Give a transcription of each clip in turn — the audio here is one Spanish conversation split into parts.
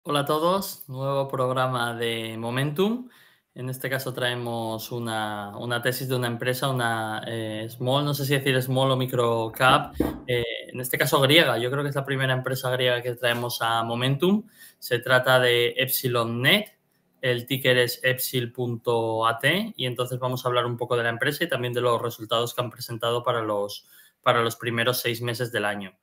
Hola a todos, nuevo programa de Momentum. En este caso traemos una tesis de una empresa, una small, no sé si decir small o micro cap, en este caso griega. Yo creo que es la primera empresa griega que traemos a Momentum. Se trata de EpsilonNet, el ticker es epsil.at y entonces vamos a hablar un poco de la empresa y también de los resultados que han presentado para los primeros 6 meses del año.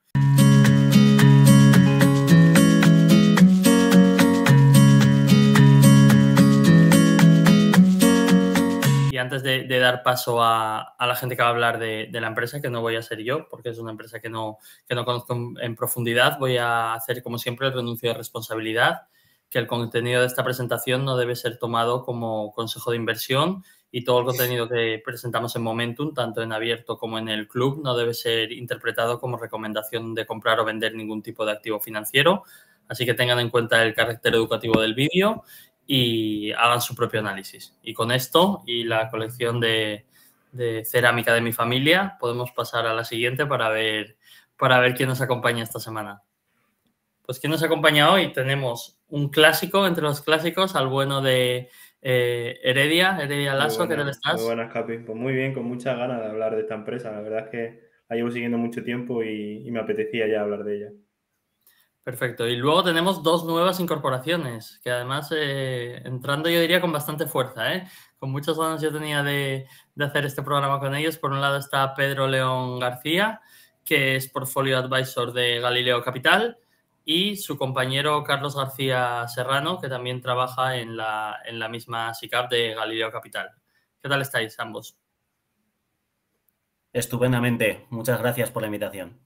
Y antes de dar paso a la gente que va a hablar de la empresa, que no voy a ser yo, porque es una empresa que no conozco en profundidad, voy a hacer, como siempre, el renuncio de responsabilidad, que el contenido de esta presentación no debe ser tomado como consejo de inversión y todo el contenido que presentamos en Momentum, tanto en abierto como en el club, no debe ser interpretado como recomendación de comprar o vender ningún tipo de activo financiero. Así que tengan en cuenta el carácter educativo del vídeo y hagan su propio análisis. Y con esto y la colección de cerámica de mi familia, podemos pasar a la siguiente para ver quién nos acompaña esta semana. Pues quién nos acompaña hoy, tenemos un clásico entre los clásicos, al bueno de Heredia Lasso. ¿Qué tal Muy estás? buenas, Capi. Pues muy bien, con muchas ganas de hablar de esta empresa. La verdad es que la llevo siguiendo mucho tiempo y me apetecía ya hablar de ella. Perfecto. Y luego tenemos dos nuevas incorporaciones, que además entrando yo diría con bastante fuerza, ¿eh? Con muchas ganas yo tenía de hacer este programa con ellos. Por un lado está Pedro León García, que es Portfolio Advisor de Galileo Capital, y su compañero Carlos García Serrano, que también trabaja en la misma SICAP de Galileo Capital. ¿Qué tal estáis ambos? Estupendamente, muchas gracias por la invitación.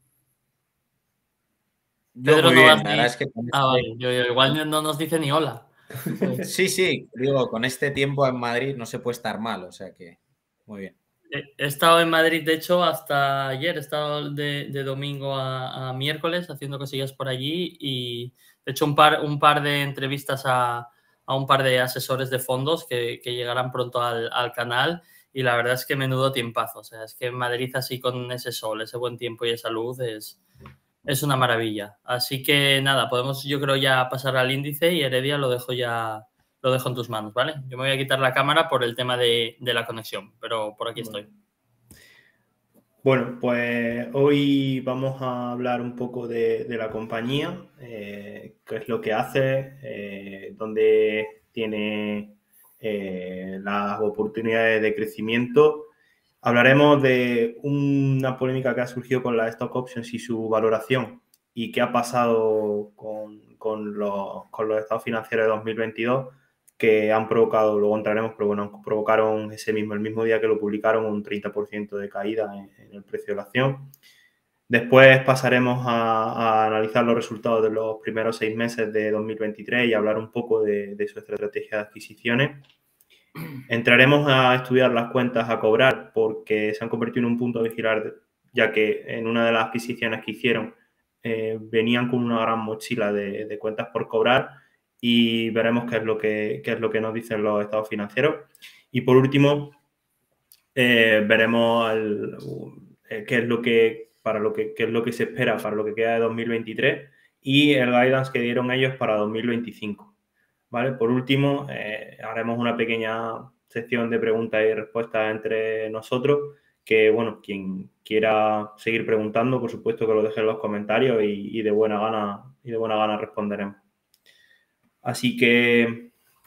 Yo Pedro muy no va bien, la verdad así. es que con Ah, vale. Yo igual no nos dice ni hola. Sí, sí, digo, con este tiempo en Madrid no se puede estar mal, o sea que muy bien. He estado en Madrid, de hecho, hasta ayer. He estado de domingo a miércoles haciendo cosillas por allí y he hecho un par de entrevistas a un par de asesores de fondos que llegarán pronto al canal y la verdad es que menudo tiempazo. O sea, es que en Madrid así con ese sol, ese buen tiempo y esa luz es una maravilla. Así que nada, podemos yo creo ya pasar al índice y Heredia lo dejo en tus manos, ¿vale? Yo me voy a quitar la cámara por el tema de la conexión, pero por aquí Bueno, estoy. Bueno, pues hoy vamos a hablar un poco de la compañía, qué es lo que hace, dónde tiene las oportunidades de crecimiento. Hablaremos de una polémica que ha surgido con las stock options y su valoración y qué ha pasado con los estados financieros de 2022 que han provocado, luego entraremos, pero bueno, provocaron el mismo día que lo publicaron, un 30% de caída en el precio de la acción. Después pasaremos a analizar los resultados de los primeros 6 meses de 2023 y hablar un poco de su estrategia de adquisiciones. Entraremos a estudiar las cuentas a cobrar porque se han convertido en un punto a vigilar, ya que en una de las adquisiciones que hicieron venían con una gran mochila de cuentas por cobrar y veremos qué es lo que nos dicen los estados financieros. Y por último, veremos qué es lo que, qué es lo que se espera para lo que queda de 2023 y el guidance que dieron ellos para 2025. ¿Vale? Por último, haremos una pequeña sección de preguntas y respuestas entre nosotros, que, bueno, quien quiera seguir preguntando, por supuesto que lo deje en los comentarios y de buena gana responderemos. Así que,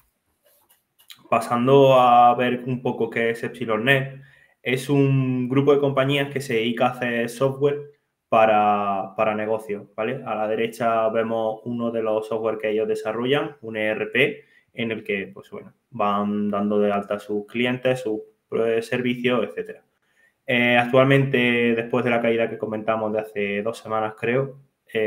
pasando a ver un poco qué es EpsilonNet, es un grupo de compañías que se dedica a hacer software para negocios, ¿vale? A la derecha vemos uno de los software que ellos desarrollan, un ERP, en el que, pues bueno, van dando de alta a sus clientes, sus servicios, etcétera. Actualmente, después de la caída que comentamos de hace 2 semanas, creo,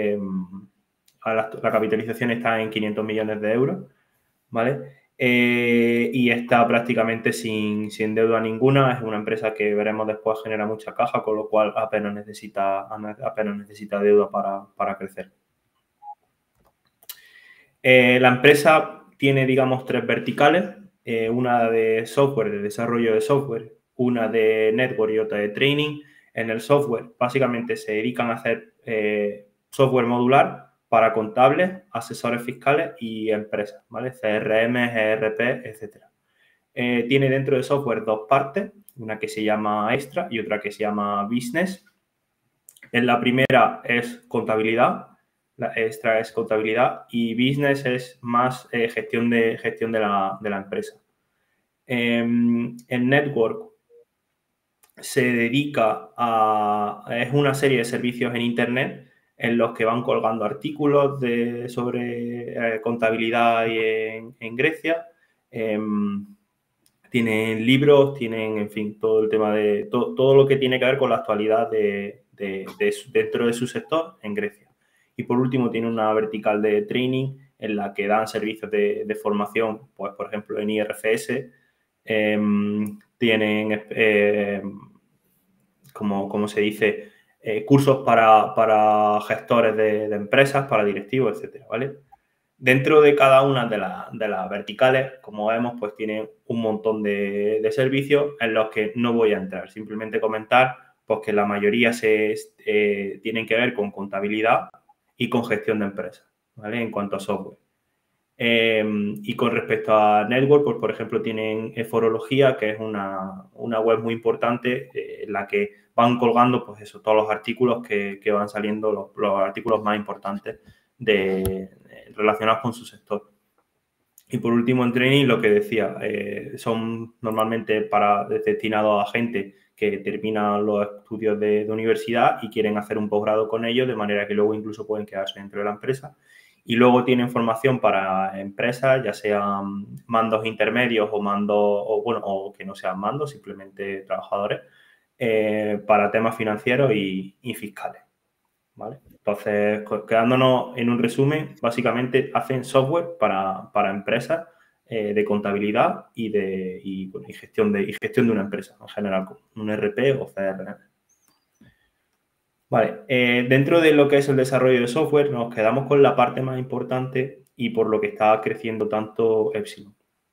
la capitalización está en 500 millones de euros, ¿vale? Y está prácticamente sin deuda ninguna. Es una empresa que veremos después genera mucha caja, con lo cual apenas necesita deuda para crecer. La empresa tiene, digamos, 3 verticales, una de software, de desarrollo de software, una de network y otra de training. En el software, básicamente se dedican a hacer software modular para contables, asesores fiscales y empresas, ¿vale? CRM, ERP, etcétera. Tiene dentro de software dos partes, una que se llama Extra y otra que se llama Business. En la primera es contabilidad, la Extra es contabilidad y Business es más gestión de la empresa. En Network se dedica es una serie de servicios en Internet en los que van colgando artículos sobre contabilidad en Grecia. Tienen libros, tienen, en fin, todo el tema de todo lo que tiene que ver con la actualidad dentro de su sector en Grecia. Y por último, tiene una vertical de training en la que dan servicios de formación, pues por ejemplo en IRFS, tienen, como se dice, cursos para gestores de empresas, para directivos, etcétera, ¿vale? Dentro de cada una de las verticales, como vemos, pues tienen un montón de servicios en los que no voy a entrar. Simplemente comentar pues, que la mayoría tienen que ver con contabilidad y con gestión de empresas, ¿vale? En cuanto a software. Y con respecto a Network, pues por ejemplo tienen Forología, que es una web muy importante en la que van colgando pues eso, todos los artículos que van saliendo, los artículos más importantes relacionados con su sector. Y por último en Training, lo que decía, son normalmente destinados a gente que termina los estudios de universidad y quieren hacer un posgrado con ellos, de manera que luego incluso pueden quedarse dentro de la empresa. Y luego tienen formación para empresas, ya sean mandos intermedios o que no sean mandos, simplemente trabajadores, para temas financieros y fiscales, ¿vale? Entonces, quedándonos en un resumen, básicamente hacen software para empresas de contabilidad y gestión de una empresa en general, como un ERP o CRM. Vale, dentro de lo que es el desarrollo de software nos quedamos con la parte más importante y por lo que está creciendo tanto Epsilon,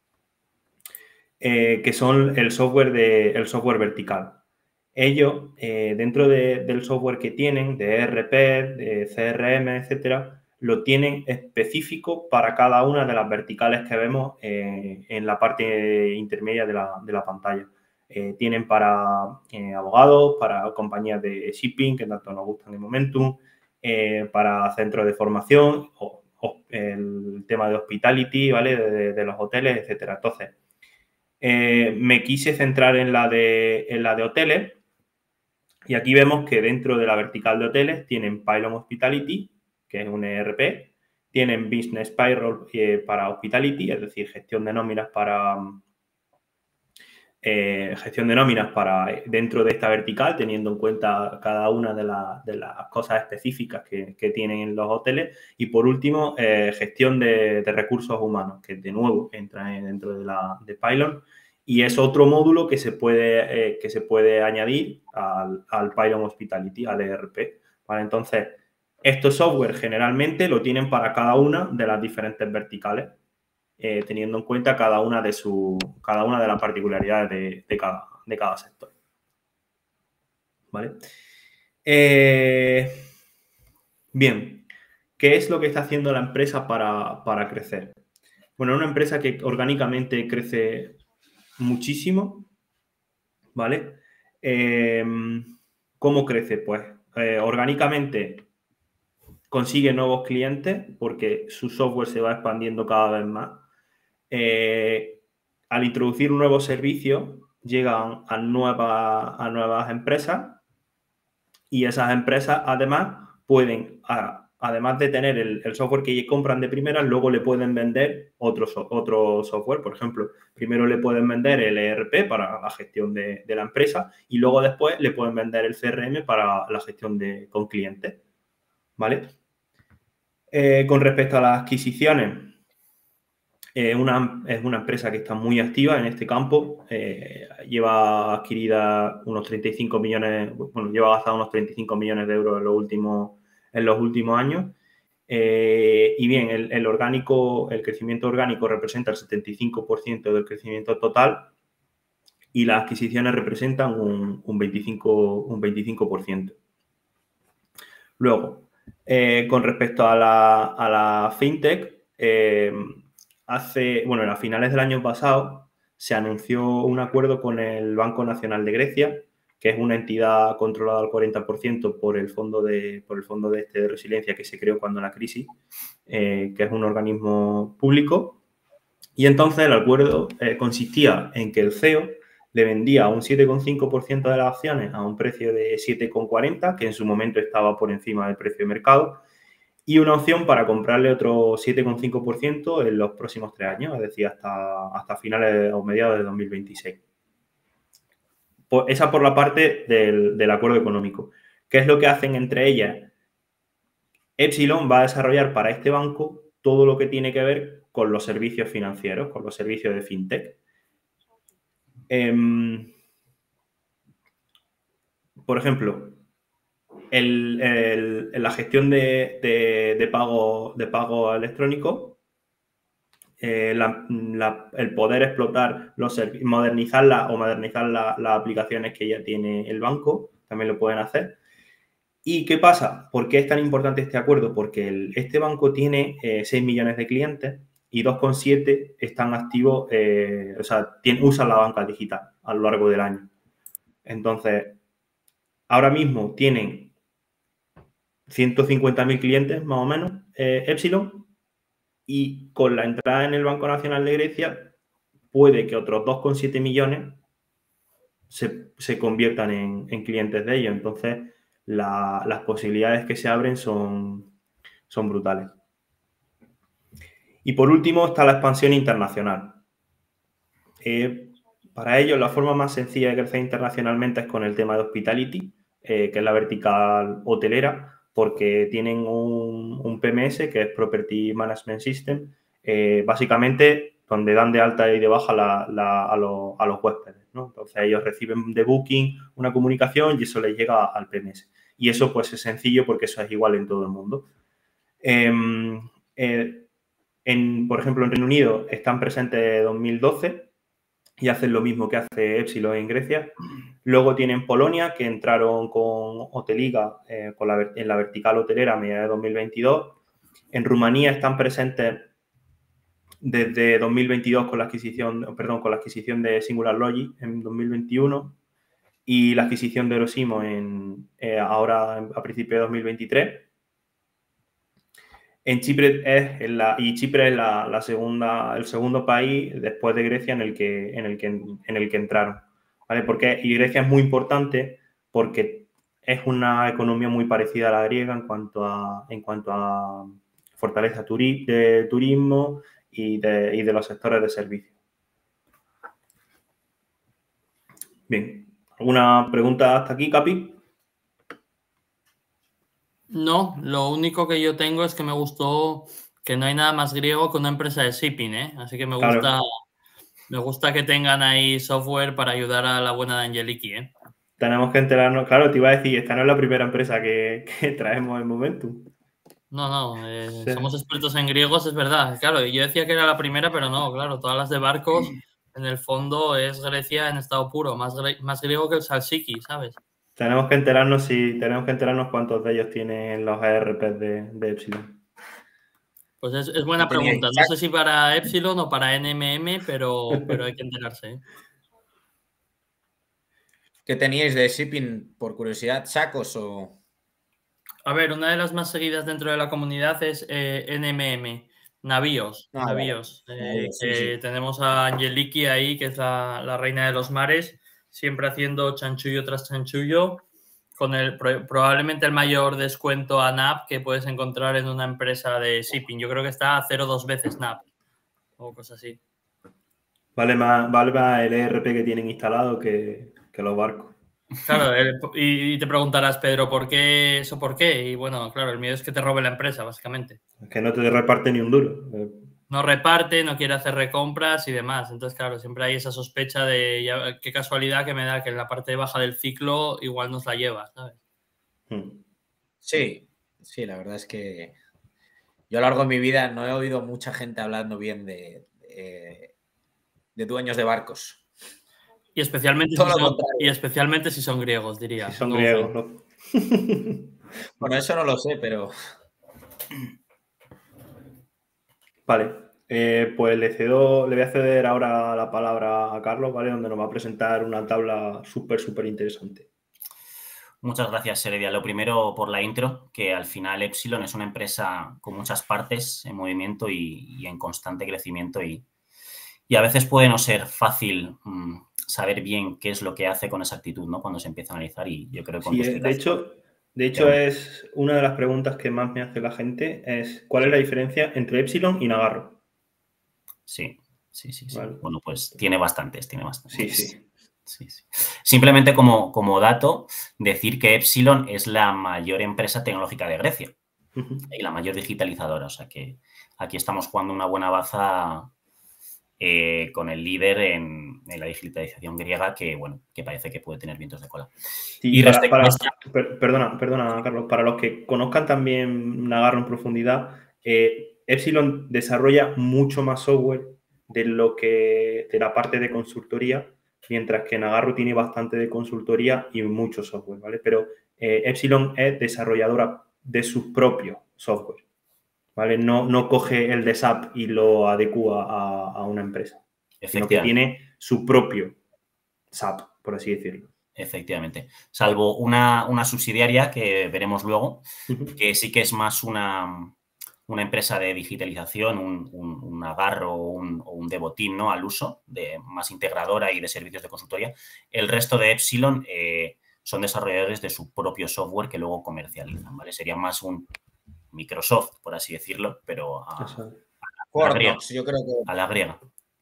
que son el software vertical. Ellos, dentro del software que tienen, de ERP, de CRM, etcétera, lo tienen específico para cada una de las verticales que vemos en la parte intermedia de la pantalla. Tienen para abogados, para compañías de shipping, que tanto nos gustan en Momentum, para centros de formación, o el tema de hospitality, ¿vale? De los hoteles, etcétera. Entonces, me quise centrar en la de hoteles. Y aquí vemos que dentro de la vertical de hoteles tienen Pylon Hospitality, que es un ERP, tienen Business Payroll para Hospitality, es decir, gestión de nóminas para dentro de esta vertical, teniendo en cuenta cada una de las cosas específicas que tienen en los hoteles. Y por último, gestión de recursos humanos, que de nuevo entra dentro de Pylon. Y es otro módulo que se puede añadir al Pylon Hospitality, al ERP. ¿Vale? Entonces, estos software generalmente lo tienen para cada una de las diferentes verticales, teniendo en cuenta cada una de las particularidades de cada sector. ¿Vale? Bien, ¿qué es lo que está haciendo la empresa para crecer? Bueno, una empresa que orgánicamente crece muchísimo, ¿vale? ¿Cómo crece? Pues orgánicamente consigue nuevos clientes porque su software se va expandiendo cada vez más. Al introducir un nuevo servicio, llegan a nuevas empresas y esas empresas además pueden, además de tener el software que compran de primera, luego le pueden vender otro software. Por ejemplo, primero le pueden vender el ERP para la gestión de la empresa y luego después le pueden vender el CRM para la gestión con clientes, ¿vale? Con respecto a las adquisiciones, es una empresa que está muy activa en este campo. Lleva adquirida unos 35 millones, bueno, lleva gastado unos 35 millones de euros en los últimos años. Y bien, el crecimiento orgánico representa el 75% del crecimiento total y las adquisiciones representan un 25%. Luego, Con respecto a la fintech, a finales del año pasado se anunció un acuerdo con el Banco Nacional de Grecia, que es una entidad controlada al 40% por el fondo de resiliencia que se creó cuando la crisis, que es un organismo público. Y entonces el acuerdo consistía en que el CEO le vendía un 7,5% de las acciones a un precio de 7,40, que en su momento estaba por encima del precio de mercado, y una opción para comprarle otro 7,5% en los próximos 3 años, es decir, hasta finales o mediados de 2026. Pues esa por la parte del acuerdo económico. ¿Qué es lo que hacen entre ellas? Epsilon va a desarrollar para este banco todo lo que tiene que ver con los servicios financieros, con los servicios de fintech. Por ejemplo, la gestión de pago electrónico, el poder explotar modernizar las aplicaciones que ya tiene el banco, también lo pueden hacer. ¿Y qué pasa? ¿Por qué es tan importante este acuerdo? Porque este banco tiene 6 millones de clientes y 2,7 están activos, usan la banca digital a lo largo del año. Entonces, ahora mismo tienen 150.000 clientes, más o menos, Epsilon, y con la entrada en el Banco Nacional de Grecia, puede que otros 2,7 millones se conviertan en clientes de ellos. Entonces, las posibilidades que se abren son brutales. Y por último está la expansión internacional. Para ello, la forma más sencilla de crecer internacionalmente es con el tema de hospitality, que es la vertical hotelera, porque tienen un PMS, que es Property Management System, básicamente donde dan de alta y de baja a los huéspedes, ¿no? Entonces ellos reciben de Booking una comunicación y eso les llega al PMS. Y eso pues es sencillo porque eso es igual en todo el mundo. Por ejemplo, en Reino Unido están presentes desde 2012 y hacen lo mismo que hace Epsilon en Grecia. Luego tienen Polonia, que entraron con Hoteliga en la vertical hotelera a mediados de 2022. En Rumanía están presentes desde 2022 con la adquisición de Singular Logic en 2021 y la adquisición de Eurosimo ahora a principios de 2023. Chipre es el segundo país después de Grecia en el que entraron, ¿vale? Y Grecia es muy importante porque es una economía muy parecida a la griega en cuanto a fortaleza de turismo y de los sectores de servicios. Bien, ¿alguna pregunta hasta aquí, Capi? No, lo único que yo tengo es que me gustó que no hay nada más griego que una empresa de shipping, ¿eh? Así que me gusta que tengan ahí software para ayudar a la buena de Angeliki, ¿eh? Tenemos que enterarnos, claro, te iba a decir, esta no es la primera empresa que traemos en Momentum. No, sí. Somos expertos en griegos, es verdad. Claro, yo decía que era la primera, pero no, claro, todas las de barcos, en el fondo es Grecia en estado puro, más griego que el Salsiki, ¿sabes? Tenemos que enterarnos cuántos de ellos tienen los ERPs de Epsilon. Pues es buena pregunta. No sé si para Epsilon o para NMM, pero hay que enterarse, ¿eh? ¿Qué teníais de shipping, por curiosidad? ¿Sacos o...? A ver, una de las más seguidas dentro de la comunidad es NMM, navíos. Sí. Tenemos a Angeliki ahí, que es la reina de los mares, siempre haciendo chanchullo tras chanchullo, con probablemente el mayor descuento a NAP que puedes encontrar en una empresa de shipping. Yo creo que está a 0,2 veces NAP o cosas así. Vale más el ERP que tienen instalado que los barcos. Claro, y te preguntarás, Pedro, ¿por qué eso? ¿Por qué? Y bueno, claro, el miedo es que te robe la empresa, básicamente. Es que no te reparte ni un duro. No reparte, no quiere hacer recompras y demás. Entonces, claro, siempre hay esa sospecha de qué casualidad que me da que en la parte baja del ciclo igual nos la lleva, ¿sabes? Sí, la verdad es que yo a lo largo de mi vida no he oído mucha gente hablando bien de dueños de barcos. Y especialmente si son griegos, diría. Si son griegos, ¿no? Bueno, eso no lo sé, pero... Vale, pues le voy a ceder ahora la palabra a Carlos, ¿vale? Donde nos va a presentar una tabla súper interesante. Muchas gracias, Heredia. Lo primero por la intro, que al final Epsilon es una empresa con muchas partes en movimiento y en constante crecimiento y a veces puede no ser fácil saber bien qué es lo que hace con exactitud, ¿no? Cuando se empieza a analizar y yo creo que con Sí, tu explicación... de hecho es una de las preguntas que más me hace la gente es ¿cuál es la diferencia entre Epsilon y Nagarro? Sí. Vale. Bueno, pues tiene bastantes. Sí. Simplemente como dato, decir que Epsilon es la mayor empresa tecnológica de Grecia y la mayor digitalizadora. O sea que aquí estamos jugando una buena baza con el líder en la digitalización griega que, bueno, que parece que puede tener vientos de cola. Sí, y respecto a perdona, Carlos, para los que conozcan también Nagarro en profundidad, Epsilon desarrolla mucho más software de la parte de consultoría, mientras que Nagarro tiene bastante de consultoría y mucho software, ¿vale? Pero Epsilon es desarrolladora de sus propios software, ¿vale? No coge el de SAP y lo adecua a una empresa, sino que tiene su propio SAP, por así decirlo. Efectivamente. Salvo una subsidiaria que veremos luego, que sí que es más una empresa de digitalización, un Nagarro o un Devoteam, ¿no? Al uso, más integradora y de servicios de consultoría. El resto de Epsilon son desarrolladores de su propio software que luego comercializan, ¿vale? Sería más un Microsoft, por así decirlo, pero a la griega. Yo creo que... A la griega.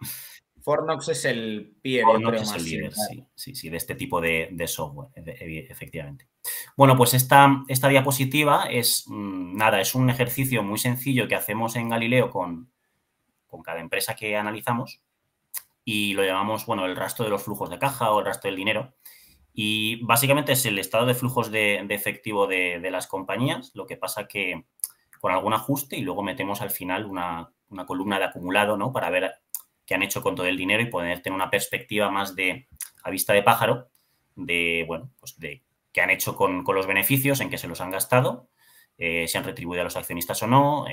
Fornox es el peer, yo creo, es más el líder, similar. sí, de este tipo de software, efectivamente. Bueno, pues esta diapositiva es, nada, es un ejercicio muy sencillo que hacemos en Galileo con cada empresa que analizamos y lo llamamos, bueno, el rastro de los flujos de caja o el rastro del dinero. Y básicamente es el estado de flujos de efectivo de las compañías, lo que pasa que con algún ajuste y luego metemos al final una columna de acumulado, ¿no? Para ver qué han hecho con todo el dinero y poder tener una perspectiva más a vista de pájaro de, bueno, pues de qué han hecho con los beneficios, en qué se los han gastado, si han retribuido a los accionistas o no,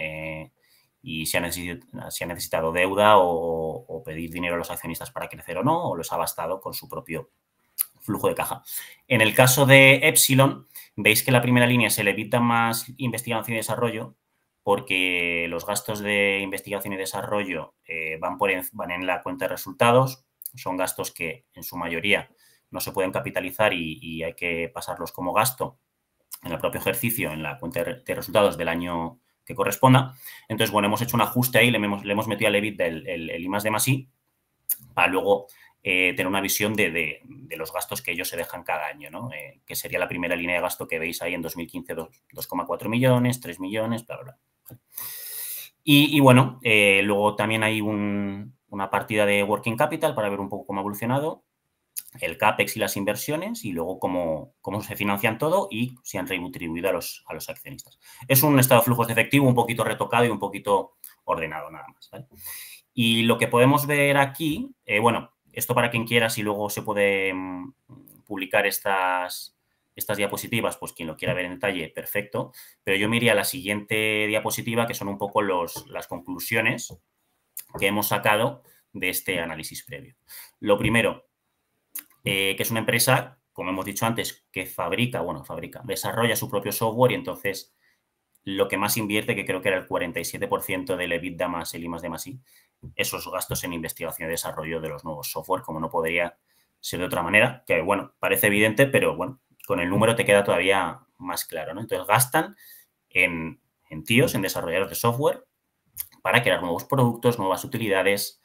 y si han necesitado deuda o pedir dinero a los accionistas para crecer o no, o los ha bastado con su propio flujo de caja. En el caso de Epsilon, veis que la primera línea es el EBITDA más investigación y desarrollo, porque los gastos de investigación y desarrollo van en la cuenta de resultados, son gastos que en su mayoría no se pueden capitalizar y hay que pasarlos como gasto en el propio ejercicio, en la cuenta de resultados del año que corresponda. Entonces, bueno, hemos hecho un ajuste ahí, le hemos metido al EBITDA el I más D más I, para luego tener una visión de los gastos que ellos se dejan cada año, ¿no? Que sería la primera línea de gasto que veis ahí en 2015, 2,4 millones, 3 millones, bla, bla, bla. Y bueno, luego también hay una partida de working capital para ver un poco cómo ha evolucionado, el CAPEX y las inversiones y luego cómo se financian todo y si han retribuido a los accionistas. Es un estado de flujos de efectivo un poquito retocado y un poquito ordenado nada más, ¿vale? Y lo que podemos ver aquí, bueno, esto para quien quiera, si luego se puede publicar estas diapositivas, pues quien lo quiera ver en detalle, perfecto. Pero yo me iría a la siguiente diapositiva, que son un poco las conclusiones que hemos sacado de este análisis previo. Lo primero, que es una empresa, como hemos dicho antes, que desarrolla su propio software y entonces lo que más invierte, que creo que era el 47% del EBITDA más el I más D más I, esos gastos en investigación y desarrollo de los nuevos software, como no podría ser de otra manera, que bueno, parece evidente, pero bueno, con el número te queda todavía más claro, ¿no? Entonces gastan en tíos, en desarrolladores de software, para crear nuevos productos, nuevas utilidades,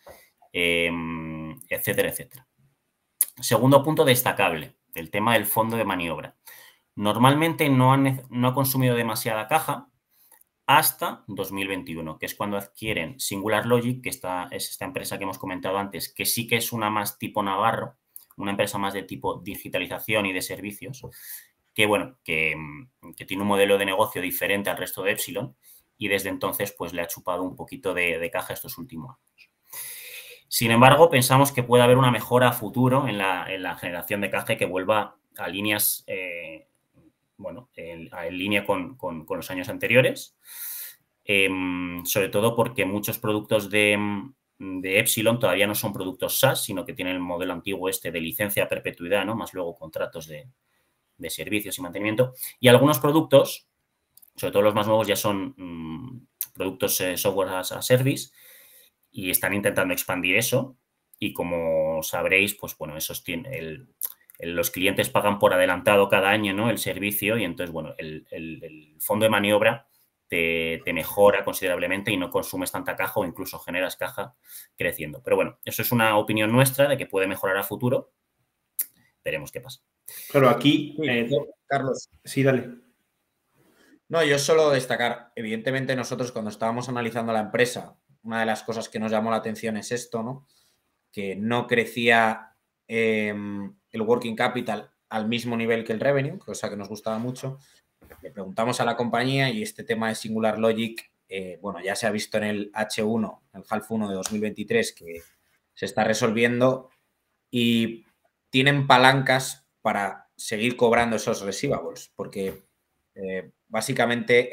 etcétera, etcétera. Segundo punto destacable, el tema del fondo de maniobra. Normalmente no ha consumido demasiada caja hasta 2021, que es cuando adquieren Singular Logic, que es esta empresa que hemos comentado antes, que sí que es una más tipo Nagarro, una empresa más de tipo digitalización y de servicios, que bueno, que tiene un modelo de negocio diferente al resto de Epsilon y desde entonces pues le ha chupado un poquito de caja estos últimos años. Sin embargo, pensamos que puede haber una mejora a futuro en la generación de caja y que vuelva a líneas bueno, en línea con los años anteriores, sobre todo porque muchos productos de Epsilon todavía no son productos SaaS, sino que tienen el modelo antiguo de licencia a perpetuidad, ¿no? Más luego contratos de servicios y mantenimiento. Y algunos productos, sobre todo los más nuevos, ya son productos software as a service y están intentando expandir eso. Y como sabréis, pues bueno, esos tienen los clientes pagan por adelantado cada año, ¿no? El servicio y entonces, bueno, el fondo de maniobra te mejora considerablemente y no consumes tanta caja o incluso generas caja creciendo. Pero bueno, eso es una opinión nuestra de que puede mejorar a futuro. Veremos qué pasa. Claro, aquí... Carlos. Sí, dale. No, yo solo destacar, evidentemente nosotros cuando estábamos analizando la empresa, una de las cosas que nos llamó la atención es esto, ¿no? Que no crecía el working capital al mismo nivel que el revenue, cosa que nos gustaba mucho. Le preguntamos a la compañía y este tema de Singular Logic, bueno, ya se ha visto en el H1, el Half 1 de 2023, que se está resolviendo y tienen palancas para seguir cobrando esos receivables, porque básicamente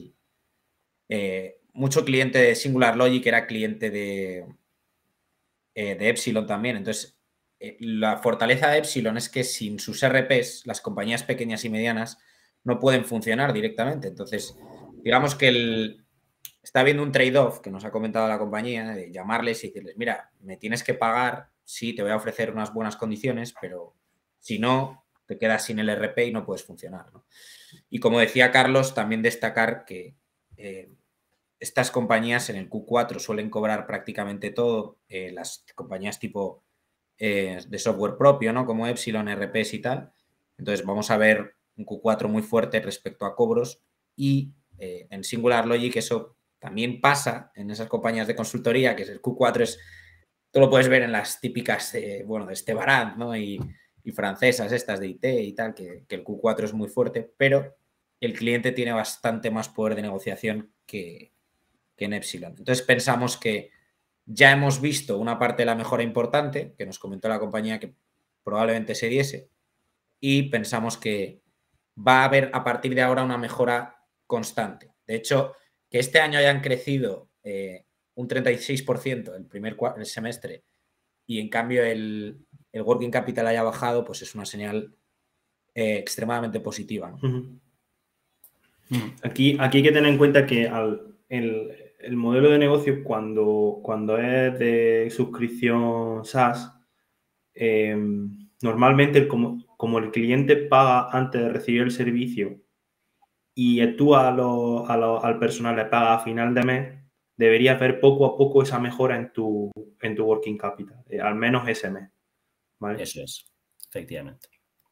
mucho cliente de Singular Logic era cliente de Epsilon también. Entonces, la fortaleza de Epsilon es que sin sus RPs, las compañías pequeñas y medianas no pueden funcionar directamente. Entonces, digamos que está habiendo un trade-off que nos ha comentado la compañía de llamarles y decirles, mira, me tienes que pagar, sí, te voy a ofrecer unas buenas condiciones, pero si no, te quedas sin el RP y no puedes funcionar, ¿no? Y como decía Carlos, también destacar que estas compañías en el Q4 suelen cobrar prácticamente todo, las compañías tipo de software propio, ¿no? Como Epsilon, RPs y tal. Entonces vamos a ver un Q4 muy fuerte respecto a cobros y en Singular Logic eso también pasa en esas compañías de consultoría, que es el Q4 tú lo puedes ver en las típicas, bueno, de Estebarant, ¿no? Y francesas estas de IT y tal, que el Q4 es muy fuerte, pero el cliente tiene bastante más poder de negociación que en Epsilon. Entonces pensamos que ya hemos visto una parte de la mejora importante, que nos comentó la compañía que probablemente se diese, y pensamos que va a haber a partir de ahora una mejora constante. De hecho, que este año hayan crecido un 36% el semestre y en cambio el working capital haya bajado, pues es una señal extremadamente positiva, ¿no? Aquí hay que tener en cuenta que el modelo de negocio cuando es de suscripción SaaS, normalmente como el cliente paga antes de recibir el servicio y tú al personal le pagas a final de mes, deberías ver poco a poco esa mejora en tu working capital, al menos ese mes, ¿vale? Eso es, efectivamente.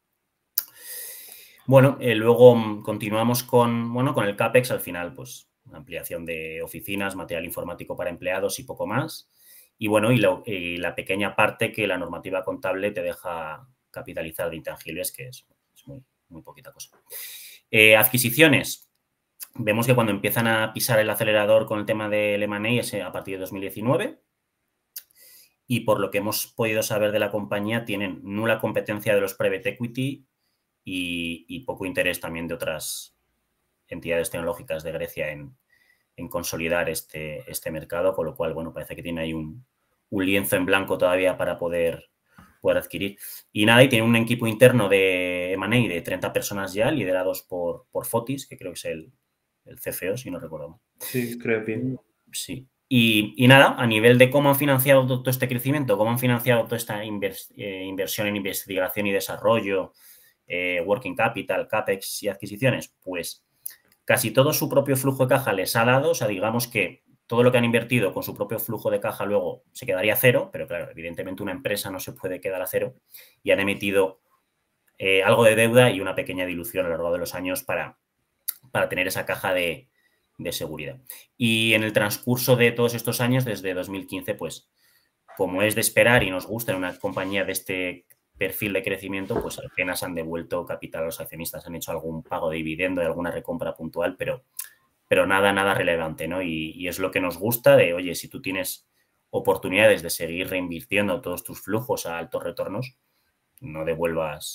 Bueno, luego continuamos con el CAPEX, al final, pues ampliación de oficinas, material informático para empleados y poco más. Y bueno, y la pequeña parte que la normativa contable te deja capitalizar de intangibles, que es muy, muy poquita cosa. Adquisiciones. Vemos que cuando empiezan a pisar el acelerador con el tema del M&A es a partir de 2019. Y por lo que hemos podido saber de la compañía, tienen nula competencia de los private equity y poco interés también de otras entidades tecnológicas de Grecia en consolidar este mercado, con lo cual, bueno, parece que tiene ahí un lienzo en blanco todavía para poder adquirir. Y nada, y tiene un equipo interno de M&A de 30 personas ya, liderados por Fotis, que creo que es el CFO, si no recuerdo mal. Sí, creo bien. Sí. Y nada, a nivel de cómo han financiado todo este crecimiento, cómo han financiado toda esta inversión en investigación y desarrollo, working capital, CAPEX y adquisiciones, pues casi todo su propio flujo de caja les ha dado, o sea, digamos que todo lo que han invertido con su propio flujo de caja luego se quedaría a cero, pero claro, evidentemente una empresa no se puede quedar a cero y han emitido algo de deuda y una pequeña dilución a lo largo de los años para tener esa caja de seguridad. Y en el transcurso de todos estos años, desde 2015, pues como es de esperar y nos gusta en una compañía de este perfil de crecimiento, pues apenas han devuelto capital a los accionistas, han hecho algún pago de dividendo y alguna recompra puntual, pero nada relevante, ¿no? Y es lo que nos gusta de, oye, si tú tienes oportunidades de seguir reinvirtiendo todos tus flujos a altos retornos, no devuelvas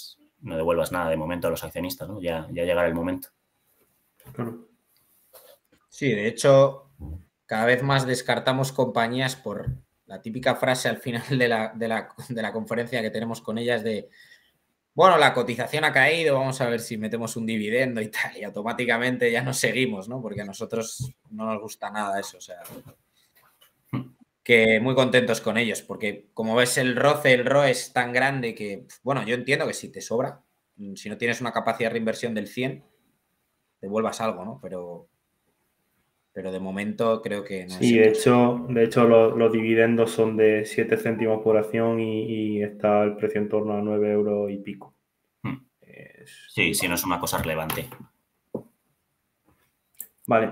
no devuelvas nada de momento a los accionistas, ¿no? Ya llegará el momento. Claro. Sí, de hecho, cada vez más descartamos compañías por la típica frase al final de la conferencia que tenemos con ellas de, bueno, la cotización ha caído, vamos a ver si metemos un dividendo y tal, y automáticamente ya nos seguimos, ¿no? Porque a nosotros no nos gusta nada eso, o sea, que muy contentos con ellos, porque como ves el ROE es tan grande que, bueno, yo entiendo que si te sobra, si no tienes una capacidad de reinversión del 100, devuelvas algo, ¿no? Pero de momento creo que no Sí, es el de hecho los dividendos son de 7 céntimos por acción y está el precio en torno a 9 euros y pico. Sí, sí, no es una cosa relevante. Vale.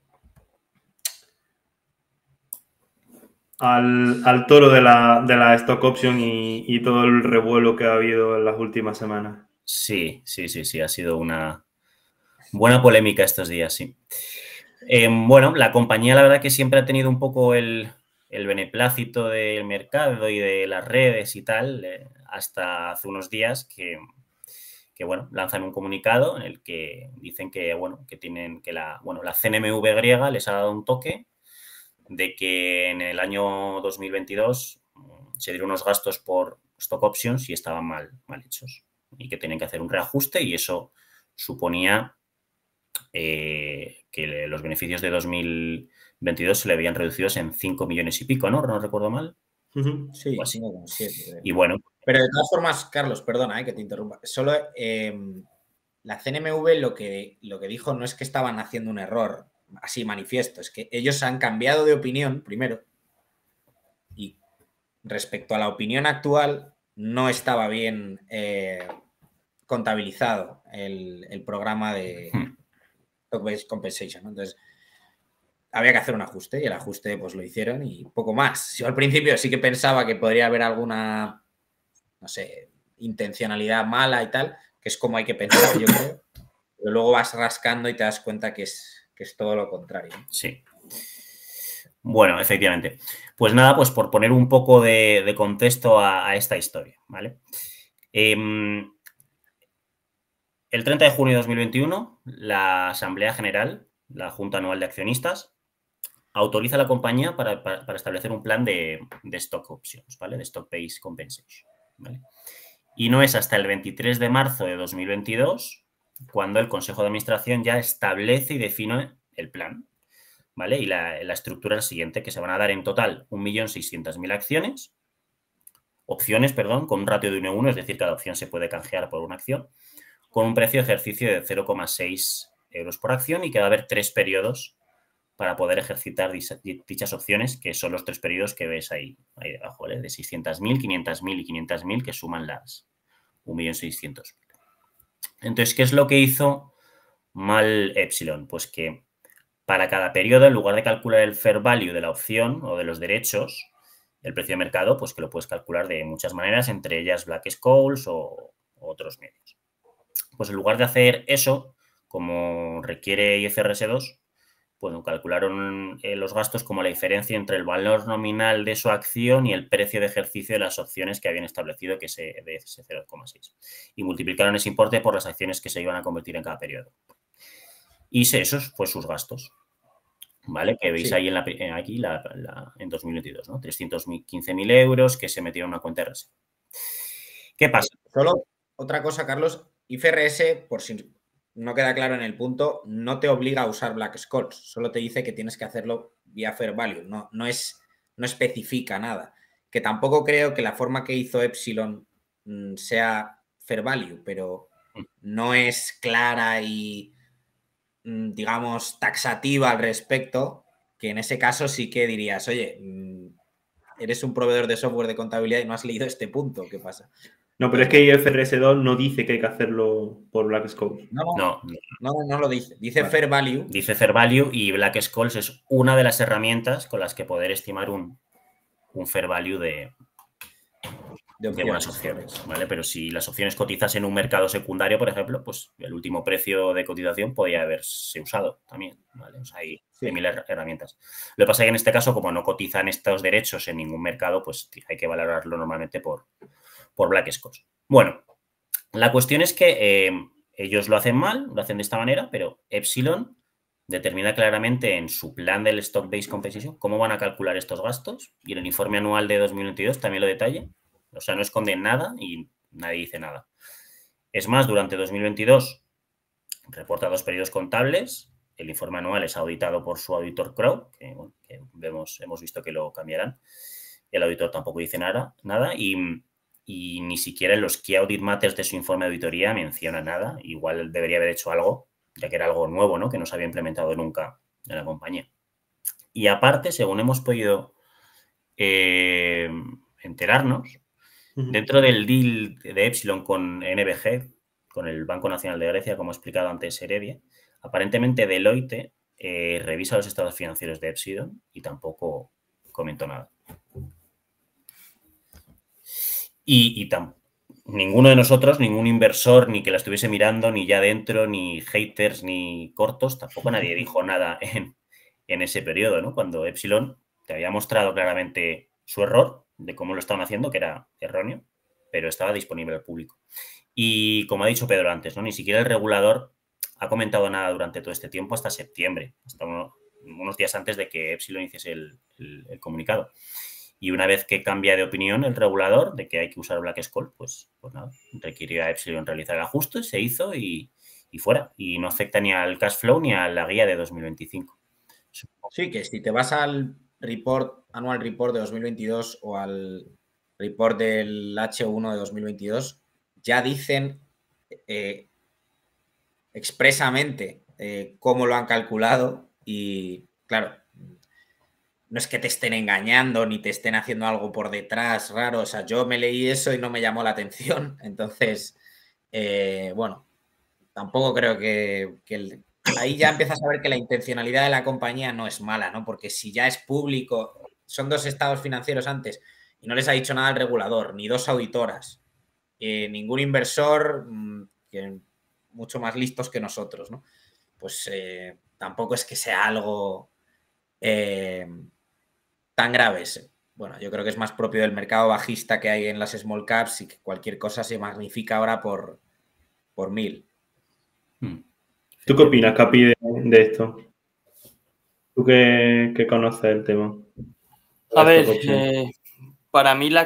Al toro de la stock option y todo el revuelo que ha habido en las últimas semanas. Sí, ha sido una buena polémica estos días, sí. Bueno, la compañía la verdad que siempre ha tenido un poco el beneplácito del mercado y de las redes y tal, hasta hace unos días que bueno, lanzan un comunicado en el que dicen que, bueno, que la CNMV griega les ha dado un toque de que en el año 2022 se dieron unos gastos por stock options y estaban mal hechos y que tienen que hacer un reajuste y eso suponía que los beneficios de 2022 se le habían reducidos en 5 millones y pico, ¿no? ¿No recuerdo mal? Sí, 5,7. Y bueno. Pero de todas formas, Carlos, perdona que te interrumpa. Solo la CNMV lo que dijo no es que estaban haciendo un error así manifiesto, es que ellos han cambiado de opinión primero y respecto a la opinión actual no estaba bien contabilizado el programa de Stock-Based Compensation, ¿no? Entonces había que hacer un ajuste y el ajuste pues lo hicieron y poco más. Yo al principio sí que pensaba que podría haber alguna, no sé, intencionalidad mala y tal, que es como hay que pensar, yo creo. Pero luego vas rascando y te das cuenta que es todo lo contrario. Sí. Bueno, efectivamente. Pues nada, pues por poner un poco de contexto a esta historia, ¿vale? El 30 de junio de 2021, la Asamblea General, la Junta Anual de Accionistas, autoriza a la compañía para establecer un plan de stock options, ¿vale? De stock-based compensation, ¿vale? Y no es hasta el 23 de marzo de 2022 cuando el Consejo de Administración ya establece y define el plan, ¿vale? Y la estructura es la siguiente, que se van a dar en total 1.600.000 opciones, con un ratio de 1 a 1, es decir, cada opción se puede canjear por una acción, con un precio de ejercicio de 0,6 euros por acción y que va a haber 3 periodos para poder ejercitar dichas opciones, que son los 3 periodos que ves ahí debajo, ¿vale? De 600.000, 500.000 y 500.000, que suman las 1.600.000. Entonces, ¿qué es lo que hizo mal Epsilon? Pues que para cada periodo, en lugar de calcular el fair value de la opción o de los derechos, el precio de mercado, pues que lo puedes calcular de muchas maneras, entre ellas Black-Scholes o otros medios. Pues en lugar de hacer eso, como requiere IFRS 2, bueno, calcularon los gastos como la diferencia entre el valor nominal de su acción y el precio de ejercicio de las opciones que habían establecido, que es de ese 0,6. Y multiplicaron ese importe por las acciones que se iban a convertir en cada periodo. Y esos fueron sus gastos, ¿vale? Que veis ahí en 2022, ¿no? 315.000 euros que se metieron en una cuenta de reserva. ¿Qué pasa? Solo otra cosa, Carlos. IFRS, por si no queda claro en el punto, no te obliga a usar Black-Scholes. Solo te dice que tienes que hacerlo vía fair value. No especifica nada. Que tampoco creo que la forma que hizo Epsilon sea fair value, pero no es clara y, digamos, taxativa al respecto, que en ese caso sí que dirías, oye, eres un proveedor de software de contabilidad y no has leído este punto, ¿qué pasa? No, pero es que IFRS 2 no dice que hay que hacerlo por Black-Scholes. No lo dice. Dice fair value. Dice fair value y Black-Scholes es una de las herramientas con las que poder estimar un fair value de unas opciones, ¿vale? Pero si las opciones cotizas en un mercado secundario, por ejemplo, pues el último precio de cotización podría haberse usado también, ¿vale? O sea, hay mil herramientas. Lo que pasa es que en este caso, como no cotizan estos derechos en ningún mercado, pues hay que valorarlo normalmente por Black-Scholes. Bueno, La cuestión es que ellos lo hacen mal, lo hacen de esta manera, pero Epsilon determina claramente en su plan del Stock-Based Compensation cómo van a calcular estos gastos, y en el informe anual de 2022 también lo detalla. O sea, no esconden nada y nadie dice nada. Es más, durante 2022 reporta 2 periodos contables. El informe anual es auditado por su auditor Crowe, que, bueno, que hemos visto que lo cambiarán. El auditor tampoco dice nada y ni siquiera en los Key Audit Matters de su informe de auditoría menciona nada. Igual debería haber hecho algo, ya que era algo nuevo, ¿no? Que no se había implementado nunca en la compañía. Y aparte, según hemos podido enterarnos, dentro del deal de Epsilon con NBG, con el Banco Nacional de Grecia, como ha explicado antes Heredia, aparentemente Deloitte revisa los estados financieros de Epsilon y tampoco comentó nada. Ninguno de nosotros, ningún inversor, ni que la estuviese mirando, ni ya dentro, ni haters, ni cortos, tampoco nadie dijo nada en ese periodo, ¿no? Cuando Epsilon te había mostrado claramente su error de cómo lo estaban haciendo, que era erróneo, pero estaba disponible al público. Y como ha dicho Pedro antes, ¿no? Ni siquiera el regulador ha comentado nada durante todo este tiempo hasta septiembre, hasta unos días antes de que Epsilon hiciese el comunicado. Y una vez que cambia de opinión el regulador de que hay que usar Black-Scholes, pues nada, requirió a Epsilon realizar el ajuste, se hizo y fuera. Y no afecta ni al cash flow ni a la guía de 2025. Sí, que si te vas al Annual Report de 2022 o al report del H1 de 2022, ya dicen expresamente cómo lo han calculado y, claro, no es que te estén engañando ni te estén haciendo algo por detrás raro. O sea, yo me leí eso y no me llamó la atención. Entonces, bueno, tampoco creo que ahí ya empiezas a ver que la intencionalidad de la compañía no es mala, ¿no? Porque si ya es público, son 2 estados financieros antes y no les ha dicho nada al regulador, ni 2 auditoras, ningún inversor, que mucho más listos que nosotros, ¿no? Pues tampoco es que sea algo tan grave ese. Bueno, yo creo que es más propio del mercado bajista que hay en las small caps y que cualquier cosa se magnifica ahora por 1000. ¿Tú qué opinas, Capi, de esto? ¿Tú qué conoces el tema? A ver, para mí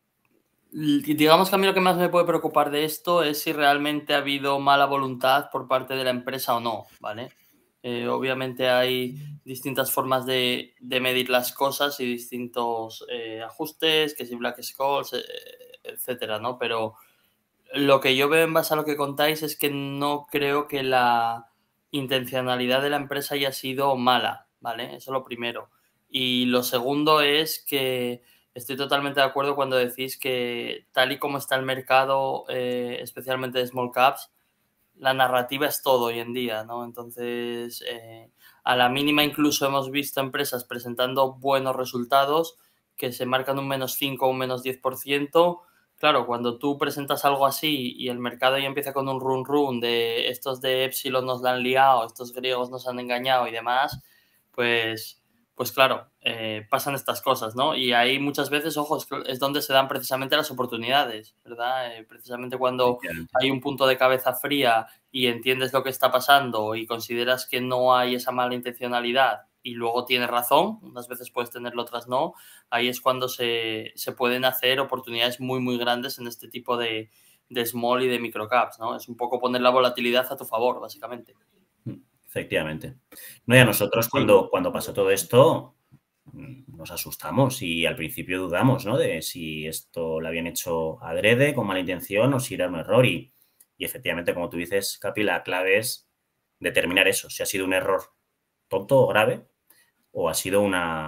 digamos que a mí lo que más me puede preocupar de esto es si realmente ha habido mala voluntad por parte de la empresa o no, ¿vale? Obviamente hay distintas formas de medir las cosas y distintos ajustes, que si Black-Scholes, etcétera, ¿no? Pero lo que yo veo en base a lo que contáis es que no creo que la intencionalidad de la empresa haya sido mala, ¿vale? Eso es lo primero. Y lo segundo es que estoy totalmente de acuerdo cuando decís que tal y como está el mercado, especialmente de small caps, la narrativa es todo hoy en día, ¿no? Entonces, a la mínima incluso hemos visto empresas presentando buenos resultados que se marcan un -5 o un -10%. Claro, cuando tú presentas algo así y el mercado ya empieza con un run de estos de Epsilon nos la han liado, estos griegos nos han engañado y demás, pues claro, pasan estas cosas, ¿no? Y ahí muchas veces, ojo, es donde se dan precisamente las oportunidades, ¿verdad? Precisamente cuando hay un punto de cabeza fría y entiendes lo que está pasando y consideras que no hay esa mala intencionalidad y luego tienes razón, unas veces puedes tenerlo, otras no, ahí es cuando se pueden hacer oportunidades muy, muy grandes en este tipo de small y de microcaps, ¿no? Es un poco poner la volatilidad a tu favor, básicamente. Efectivamente. No, y a nosotros cuando pasó todo esto nos asustamos y al principio dudamos, ¿no? De si esto lo habían hecho adrede, con mala intención o si era un error. Y efectivamente, como tú dices, Capi, la clave es determinar eso, si ha sido un error tonto o grave o ha sido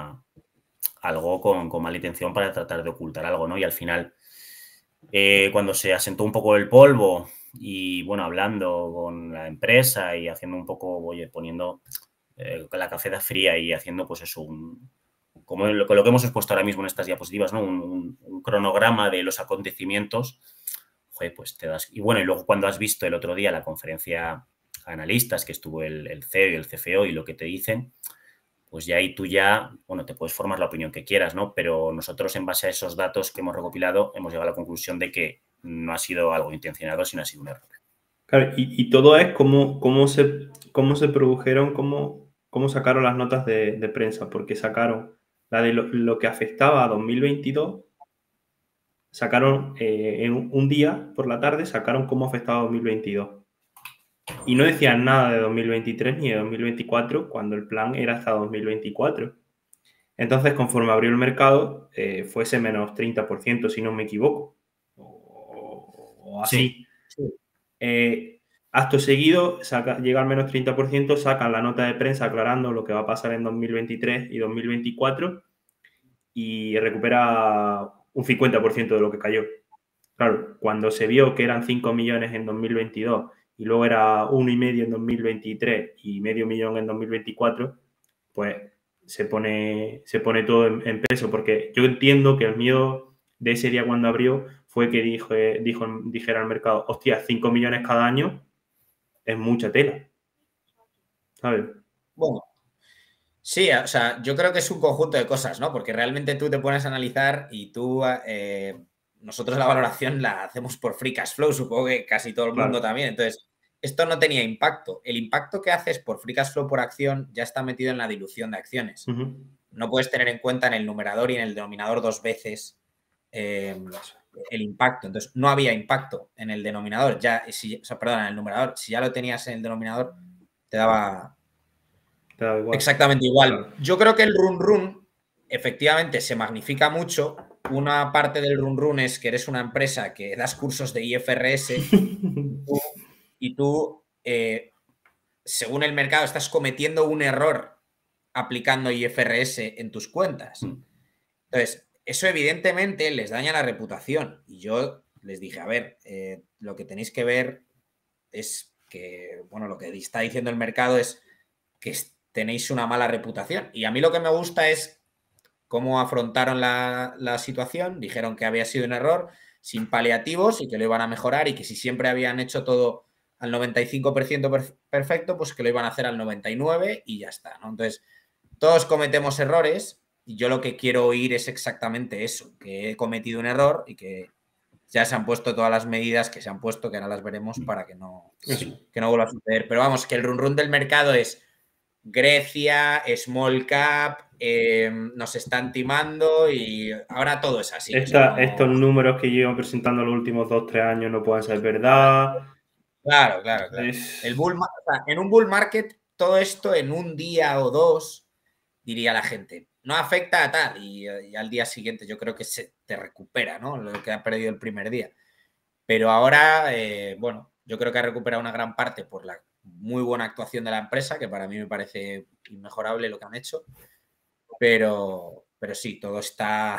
algo con mala intención para tratar de ocultar algo, ¿no? Y al final, cuando se asentó un poco el polvo y, bueno, hablando con la empresa y haciendo un poco, oye, poniendo la cafeta fría y haciendo, pues eso, como lo que hemos expuesto ahora mismo en estas diapositivas, ¿no? Un cronograma de los acontecimientos, joder, pues te das... Y bueno, y luego cuando has visto el otro día la conferencia a analistas que estuvo el CEO y el CFO y lo que te dicen, pues ya ahí tú bueno, te puedes formar la opinión que quieras, ¿no? Pero nosotros, en base a esos datos que hemos recopilado, hemos llegado a la conclusión de que no ha sido algo intencionado, sino ha sido un error. Claro, y todo es cómo se produjeron, cómo sacaron las notas de prensa, porque sacaron la de lo que afectaba a 2022, sacaron en un día por la tarde, sacaron cómo afectaba a 2022. Y no decían nada de 2023 ni de 2024 cuando el plan era hasta 2024. Entonces, conforme abrió el mercado, fuese menos 30%, si no me equivoco. O así. Sí. Acto seguido, llega al menos 30%, sacan la nota de prensa aclarando lo que va a pasar en 2023 y 2024 y recupera un 50% de lo que cayó. Claro, cuando se vio que eran 5 millones en 2022 y luego era 1,5 en 2023 y medio millón en 2024, pues se pone todo en peso, porque yo entiendo que el miedo de ese día cuando abrió fue que dijera al mercado, hostia, 5 millones cada año es mucha tela, ¿sabes? Bueno, sí, o sea, yo creo que es un conjunto de cosas, ¿no? Porque realmente tú te pones a analizar y tú, nosotros la valoración la hacemos por free cash flow, supongo que casi todo el mundo también. Entonces, esto no tenía impacto. El impacto que haces por free cash flow por acción ya está metido en la dilución de acciones. No puedes tener en cuenta en el numerador y en el denominador dos veces el impacto. Entonces, no había impacto en el denominador. En el numerador. Si ya lo tenías en el denominador, te daba igual. Exactamente igual. Claro. Yo creo que el run run efectivamente se magnifica mucho. Una parte del run run es que eres una empresa que das cursos de IFRS y tú, según el mercado, estás cometiendo un error aplicando IFRS en tus cuentas. Entonces, eso evidentemente les daña la reputación. Y yo les dije, a ver, lo que tenéis que ver es que, bueno, lo que está diciendo el mercado es que tenéis una mala reputación. Y a mí lo que me gusta es cómo afrontaron la situación. Dijeron que había sido un error, sin paliativos y que lo iban a mejorar y que si siempre habían hecho todo al 95% perfecto, pues que lo iban a hacer al 99% y ya está, ¿no? Entonces, todos cometemos errores y yo lo que quiero oír es exactamente eso, que he cometido un error y que ya se han puesto todas las medidas que se han puesto, que ahora las veremos para que no vuelva a suceder. Pero vamos, que el run run del mercado es Grecia, small cap, nos están timando y ahora todo es así. Estos números que llevan presentando los últimos 2-3 años no pueden ser verdad. Claro. En un bull market, todo esto en un día o dos, diría la gente, no afecta a tal. Y al día siguiente yo creo que se te recupera, ¿no? Lo que ha perdido el primer día. Pero ahora, bueno, yo creo que ha recuperado una gran parte por la muy buena actuación de la empresa, que para mí me parece inmejorable lo que han hecho. Pero sí, todo está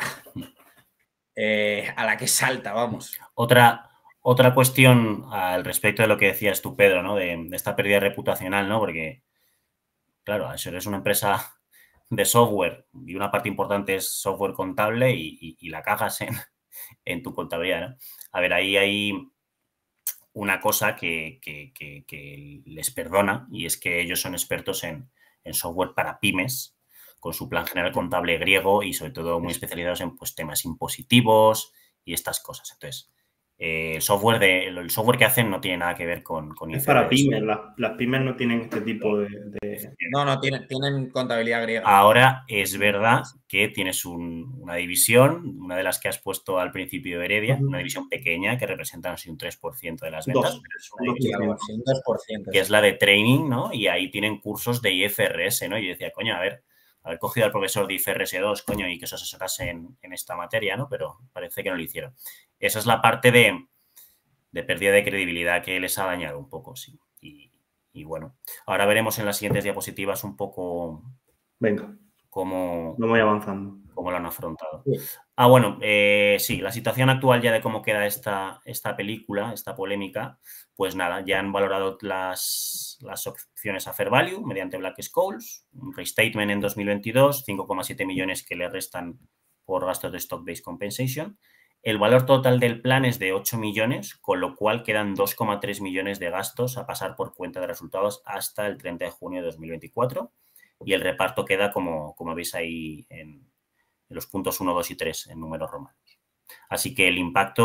a la que salta, vamos. Otra cuestión al respecto de lo que decías tú, Pedro, ¿no? De esta pérdida reputacional, ¿no? Porque, claro, eso eres una empresa de software y una parte importante es software contable y la cagas en tu contabilidad, ¿no? A ver, ahí hay una cosa que les perdona y es que ellos son expertos en software para pymes, con su plan general contable griego y sobre todo muy especializados en pues, temas impositivos y estas cosas. Entonces, el software que hacen no tiene nada que ver con es para pymes. Las pymes no tienen este tipo de... No, tienen contabilidad griega. Ahora es verdad que tienes una división, una de las que has puesto al principio de Heredia, una división pequeña que representa así un 3% de las ventas, pero es una división, 2%, que es la de training, ¿no? Y ahí tienen cursos de IFRS, ¿no? Y yo decía, coño, haber cogido al profesor de IFRS 2, coño, y que os asesorase en esta materia, ¿no? Pero parece que no lo hicieron. Esa es la parte de pérdida de credibilidad que les ha dañado un poco, sí. Y bueno, ahora veremos en las siguientes diapositivas un poco cómo voy avanzando. Cómo lo han afrontado. Bueno, sí, la situación actual ya de cómo queda esta película, esta polémica, pues nada, ya han valorado las opciones a fair value mediante Black Scholes, un restatement en 2022, 5,7 millones que le restan por gastos de stock-based compensation. El valor total del plan es de 8 millones, con lo cual quedan 2,3 millones de gastos a pasar por cuenta de resultados hasta el 30 de junio de 2024. Y el reparto queda, como veis ahí, en los puntos 1, 2 y 3 en números romanos. Así que el impacto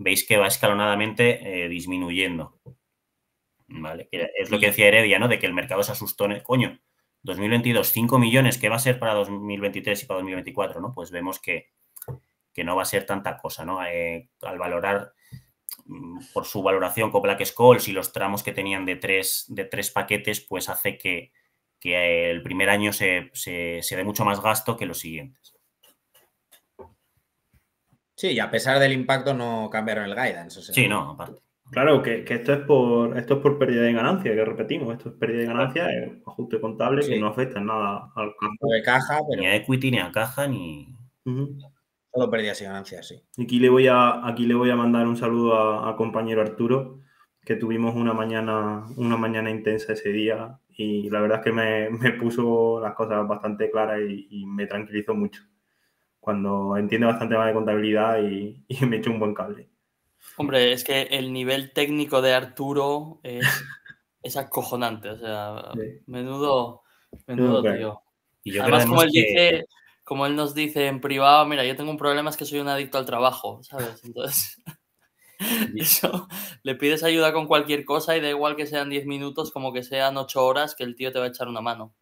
veis que va escalonadamente disminuyendo. ¿Vale? Es lo que decía Heredia, ¿no? De que el mercado se asustó. Coño, 2022, 5 millones, ¿qué va a ser para 2023 y para 2024? ¿No? Pues vemos que no va a ser tanta cosa, ¿no? Al valorar por su valoración con Black Scholes y los tramos que tenían de tres paquetes, pues hace que el primer año se dé mucho más gasto que los siguientes. Sí, y a pesar del impacto no cambiaron el guidance. O sea. Sí, no, aparte. Claro, que esto es por pérdida de ganancia, que repetimos, esto es pérdida de ganancia, es ajuste contable que no afecta en nada al campo. De caja, pero... Ni a equity, ni a caja, ni... Solo pérdidas y ganancias, sí. Aquí le voy a mandar un saludo a compañero Arturo, que tuvimos una mañana intensa ese día y la verdad es que me puso las cosas bastante claras y me tranquilizó mucho. Cuando entiende bastante más de contabilidad y me echó un buen cable. Hombre, es que el nivel técnico de Arturo es acojonante. O sea, Sí. menudo Okay. tío. Y yo Además, creo como él nos dice en privado, mira, yo tengo un problema, es que soy un adicto al trabajo, ¿sabes? Entonces, eso, le pides ayuda con cualquier cosa y da igual que sean 10 minutos como que sean 8 horas, que el tío te va a echar una mano.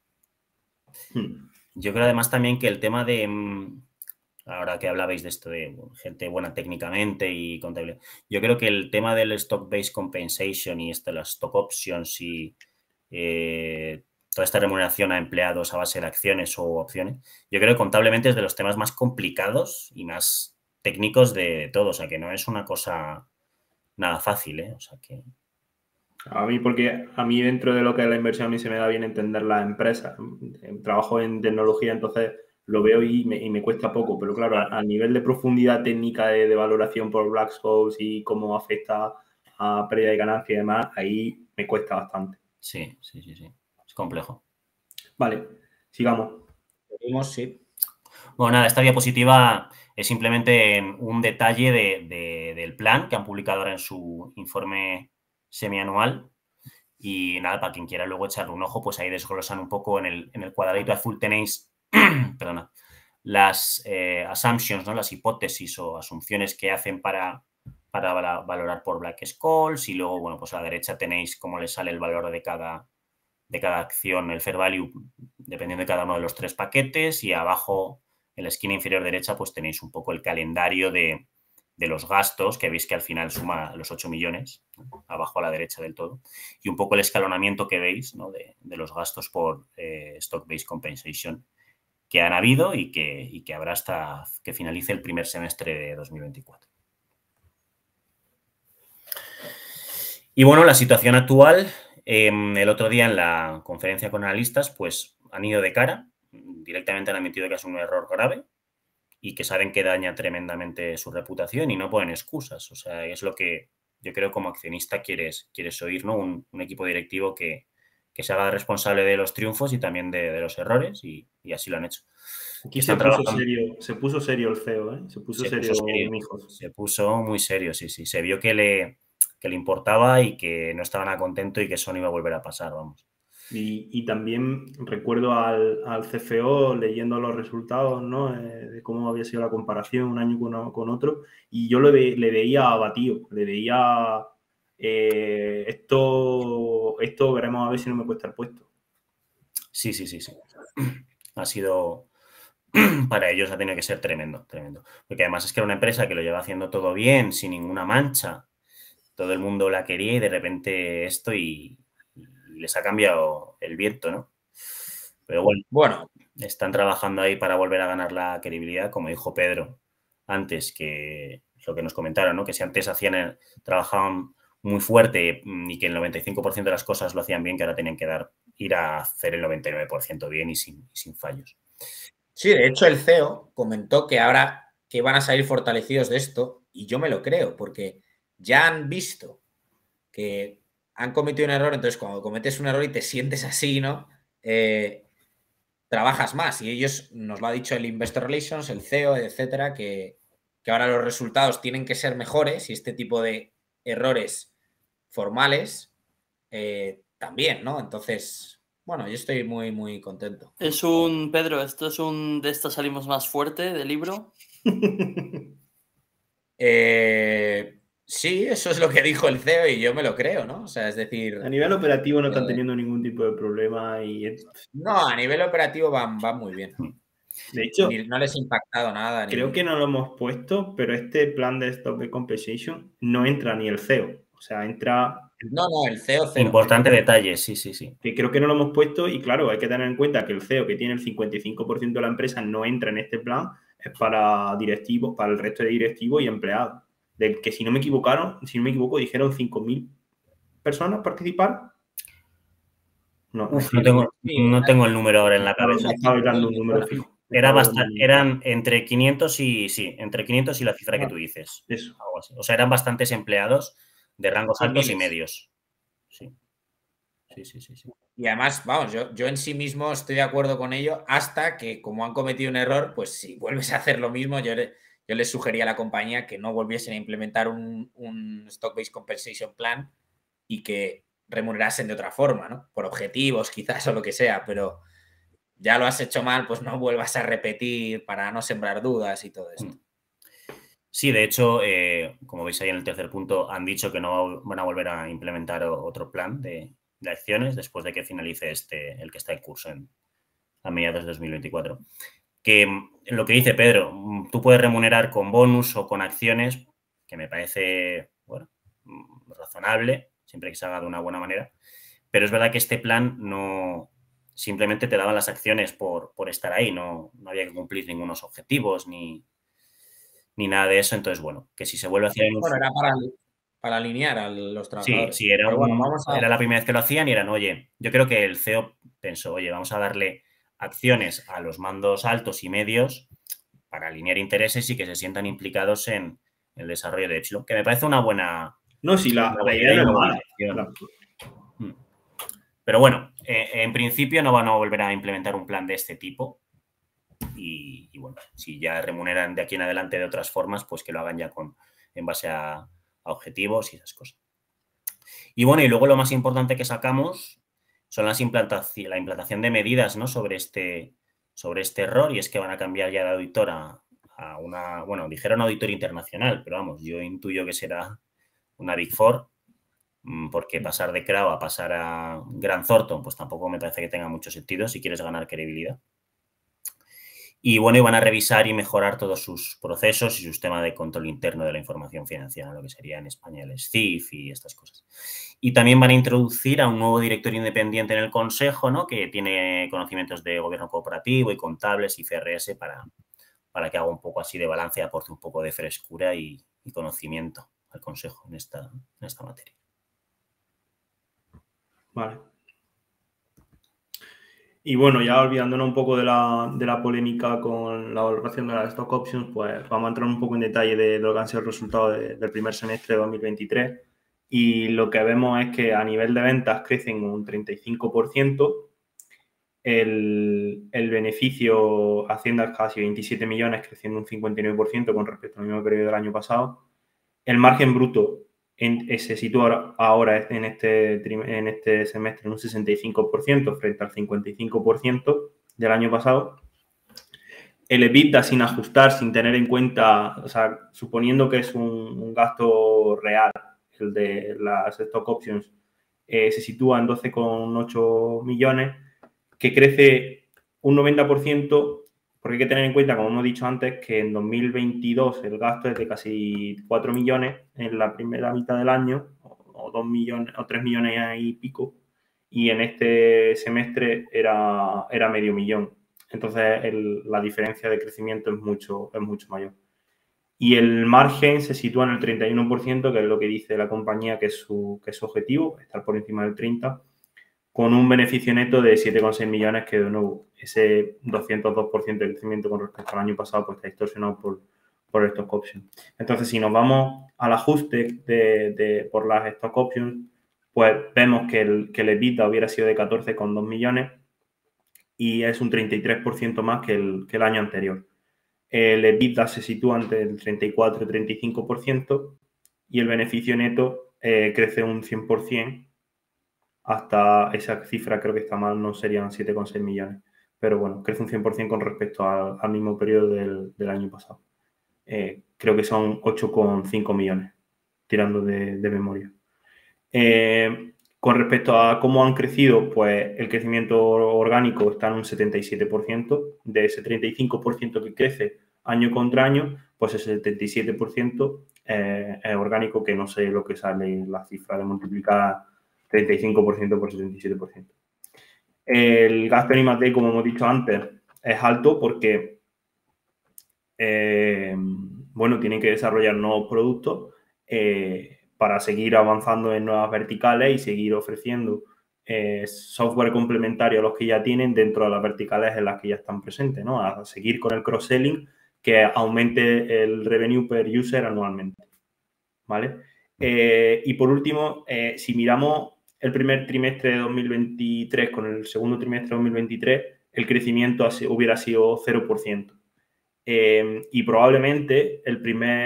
Yo creo además también que el tema de... Ahora que hablabais de esto de gente buena técnicamente y contabilidad, yo creo que el tema del stock-based compensation y las stock options y toda esta remuneración a empleados a base de acciones o opciones, yo creo que contablemente es de los temas más complicados y más técnicos de todo. O sea, que no es una cosa nada fácil, ¿eh? O sea, que... Porque a mí dentro de lo que es la inversión a mí se me da bien entender las empresas. Trabajo en tecnología, entonces lo veo y me cuesta poco, pero claro, a nivel de profundidad técnica de valoración por Black-Scholes y cómo afecta a pérdida de ganancia y demás, ahí me cuesta bastante. Sí. Es complejo. Vale, sigamos. Seguimos, sí. Bueno, nada, esta diapositiva es simplemente un detalle del plan que han publicado ahora en su informe semianual. Y nada, para quien quiera luego echarle un ojo, pues ahí desglosan un poco en el cuadradito azul tenéis, perdona, las assumptions, ¿no? Las hipótesis o asunciones que hacen para valorar por Black-Scholes, y luego, bueno, pues a la derecha tenéis cómo les sale el valor de cada acción, el fair value, dependiendo de cada uno de los tres paquetes, y abajo, en la esquina inferior derecha, pues tenéis un poco el calendario de los gastos, que veis que al final suma los 8 millones, ¿no? Abajo a la derecha del todo, y un poco el escalonamiento que veis, ¿no? de los gastos por stock-based compensation que han habido y que habrá hasta que finalice el primer semestre de 2024. Y bueno, la situación actual, el otro día en la conferencia con analistas, pues han ido de cara, directamente han admitido que es un error grave y que saben que daña tremendamente su reputación y no ponen excusas. O sea, es lo que yo creo como accionista quieres oír, ¿no? Un equipo directivo que se haga responsable de los triunfos y también de los errores, y así lo han hecho. Aquí se puso serio el CEO, ¿eh? Se puso serio. Se puso muy serio, sí. Se vio que le importaba y que no estaba nada contento y que eso no iba a volver a pasar, vamos. Y también recuerdo al CFO leyendo los resultados, ¿no? De cómo había sido la comparación un año con otro, y yo le veía abatido, le veía esto veremos a ver si no me cuesta el puesto. Sí. Ha sido, para ellos ha tenido que ser tremendo. Porque además es que era una empresa que lo lleva haciendo todo bien, sin ninguna mancha. Todo el mundo la quería y de repente esto y les ha cambiado el viento, ¿no? Pero bueno, están trabajando ahí para volver a ganar la credibilidad, como dijo Pedro antes, que lo que nos comentaron, ¿no? Que si antes trabajaban muy fuerte y que el 95% de las cosas lo hacían bien, que ahora tenían que ir a hacer el 99% bien y sin fallos. Sí, de hecho el CEO comentó que ahora que van a salir fortalecidos de esto, y yo me lo creo, porque ya han visto que han cometido un error, entonces cuando cometes un error y te sientes así, ¿no? Trabajas más, y ellos, nos lo ha dicho el Investor Relations, el CEO, etcétera, que ahora los resultados tienen que ser mejores y este tipo de errores formales también, ¿no? Entonces, bueno, yo estoy muy, muy contento. Pedro, ¿esto es un de esta salimos más fuerte del libro? Sí, eso es lo que dijo el CEO y yo me lo creo, ¿no? O sea, es decir... A nivel operativo no están teniendo ningún tipo de problema y... No, a nivel operativo van muy bien. De hecho, no les ha impactado nada. Creo que no lo hemos puesto, pero este plan de Stock Compensation no entra ni el CEO. O sea, entra... No, el CEO cero. Importante detalle, sí. Que creo que no lo hemos puesto y claro, hay que tener en cuenta que el CEO que tiene el 55% de la empresa no entra en este plan, es para directivos, para el resto de directivos y empleados. Del que si no me equivoco, dijeron 5.000 personas participar. No, Uf, no tengo el número ahora en la cabeza. Estaba hablando un número fijo. Eran entre 500 y entre 500 y la cifra que tú dices. Eso. Algo así. O sea, eran bastantes empleados de rangos altos y medios. Sí. Y además, vamos, yo en sí mismo estoy de acuerdo con ello hasta que, como han cometido un error, pues si vuelves a hacer lo mismo, yo les sugería a la compañía que no volviesen a implementar un Stock-Based Compensation Plan y que remunerasen de otra forma, ¿no? Por objetivos quizás o lo que sea, pero ya lo has hecho mal, pues no vuelvas a repetir para no sembrar dudas y todo esto. Sí, de hecho, como veis ahí en el tercer punto, han dicho que no van a volver a implementar otro plan de acciones después de que finalice el que está en curso a mediados de 2024. Que lo que dice Pedro, tú puedes remunerar con bonus o con acciones, que me parece, bueno, razonable, siempre que se haga de una buena manera, pero es verdad que este plan no simplemente te daban las acciones por estar ahí, no había que cumplir ningunos objetivos ni nada de eso, entonces, bueno, que si se vuelve a hacer... Bueno, era para alinear a los trabajadores. Sí, era la primera vez que lo hacían y eran, oye, yo creo que el CEO pensó, oye, vamos a darle acciones a los mandos altos y medios para alinear intereses y que se sientan implicados en el desarrollo de Epsilon, que me parece una buena... No, sí, la idea no es mala. Pero bueno, en principio no van a volver a implementar un plan de este tipo y bueno, si ya remuneran de aquí en adelante de otras formas, pues que lo hagan ya en base a objetivos y esas cosas. Y bueno, y luego lo más importante que sacamos son la implantación de medidas, ¿no? sobre este error, y es que van a cambiar ya de auditor a una, bueno, dijeron auditor internacional, pero vamos, yo intuyo que será una Big Four, porque pasar de Crowe a pasar a Grant Thornton, pues tampoco me parece que tenga mucho sentido si quieres ganar credibilidad. Y bueno, y van a revisar y mejorar todos sus procesos y su sistema de control interno de la información financiera, lo que sería en España el SCIF y estas cosas. Y también van a introducir a un nuevo director independiente en el Consejo, ¿no? Que tiene conocimientos de gobierno cooperativo y contables y CRS para que haga un poco así de balance y aporte un poco de frescura y conocimiento al Consejo en esta materia. Vale. Y bueno, ya olvidándonos un poco de la polémica con la valoración de las stock options, pues vamos a entrar un poco en detalle de lo que han sido el resultado del primer semestre de 2023. Y lo que vemos es que a nivel de ventas crecen un 35%, el beneficio Hacienda casi 27 millones, creciendo un 59% con respecto al mismo periodo del año pasado. El margen bruto se sitúa ahora en este semestre en un 65% frente al 55% del año pasado. El EBITDA sin ajustar, sin tener en cuenta, o sea, suponiendo que es un gasto real, el de las stock options, se sitúa en 12,8 millones, que crece un 90%, porque hay que tener en cuenta, como hemos dicho antes, que en 2022 el gasto es de casi 4 millones en la primera mitad del año, o 2 millones, o 3 millones y pico, y en este semestre era medio millón. Entonces, la diferencia de crecimiento es mucho mayor. Y el margen se sitúa en el 31%, que es lo que dice la compañía que es su objetivo, estar por encima del 30%, con un beneficio neto de 7,6 millones, que de nuevo, ese 202% de crecimiento con respecto al año pasado, pues está distorsionado por stock options. Entonces, si nos vamos al ajuste por las stock options, pues vemos que el EBITDA hubiera sido de 14,2 millones y es un 33% más que el año anterior. El EBITDA se sitúa entre el 34 y 35% y el beneficio neto crece un 100%. Hasta esa cifra, creo que está mal, no serían 7,6 millones. Pero bueno, crece un 100% con respecto al mismo periodo del año pasado. Que creo que son 8,5 millones, tirando de memoria. Con respecto a cómo han crecido, pues el crecimiento orgánico está en un 77%. De ese 35% que crece año contra año, pues ese 77% es orgánico, que no sé lo que sale en la cifra de multiplicar 35% por 77%. El gasto en I+D, como hemos dicho antes, es alto porque bueno, tienen que desarrollar nuevos productos para seguir avanzando en nuevas verticales y seguir ofreciendo software complementario a los que ya tienen dentro de las verticales en las que ya están presentes, ¿no? A seguir con el cross-selling que aumente el revenue per user anualmente, ¿vale? Y por último, si miramos el primer trimestre de 2023 con el segundo trimestre de 2023, el crecimiento hubiera sido 0%. Y probablemente el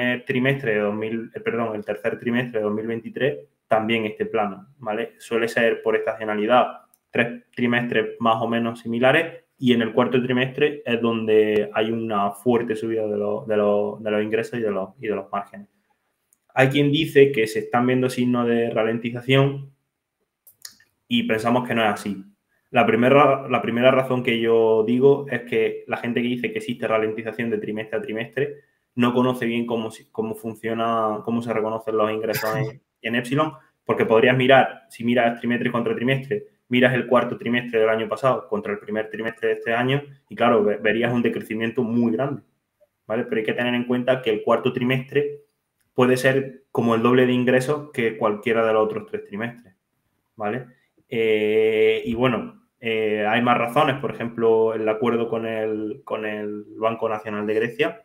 tercer trimestre de 2023 también esté plano, ¿vale? Suele ser por estacionalidad 3 trimestres más o menos similares y en el cuarto trimestre es donde hay una fuerte subida de los ingresos y de los márgenes. Hay quien dice que se están viendo signos de ralentización y pensamos que no es así. La primera razón que yo digo es que la gente que dice que existe ralentización de trimestre a trimestre no conoce bien cómo funciona, cómo se reconocen los ingresos en Epsilon, porque podrías mirar, si miras trimestre contra trimestre, miras el cuarto trimestre del año pasado contra el primer trimestre de este año y claro, verías un decrecimiento muy grande, ¿vale? Pero hay que tener en cuenta que el cuarto trimestre puede ser como el doble de ingresos que cualquiera de los otros 3 trimestres, ¿vale? Y bueno, hay más razones, por ejemplo, el acuerdo con el Banco Nacional de Grecia,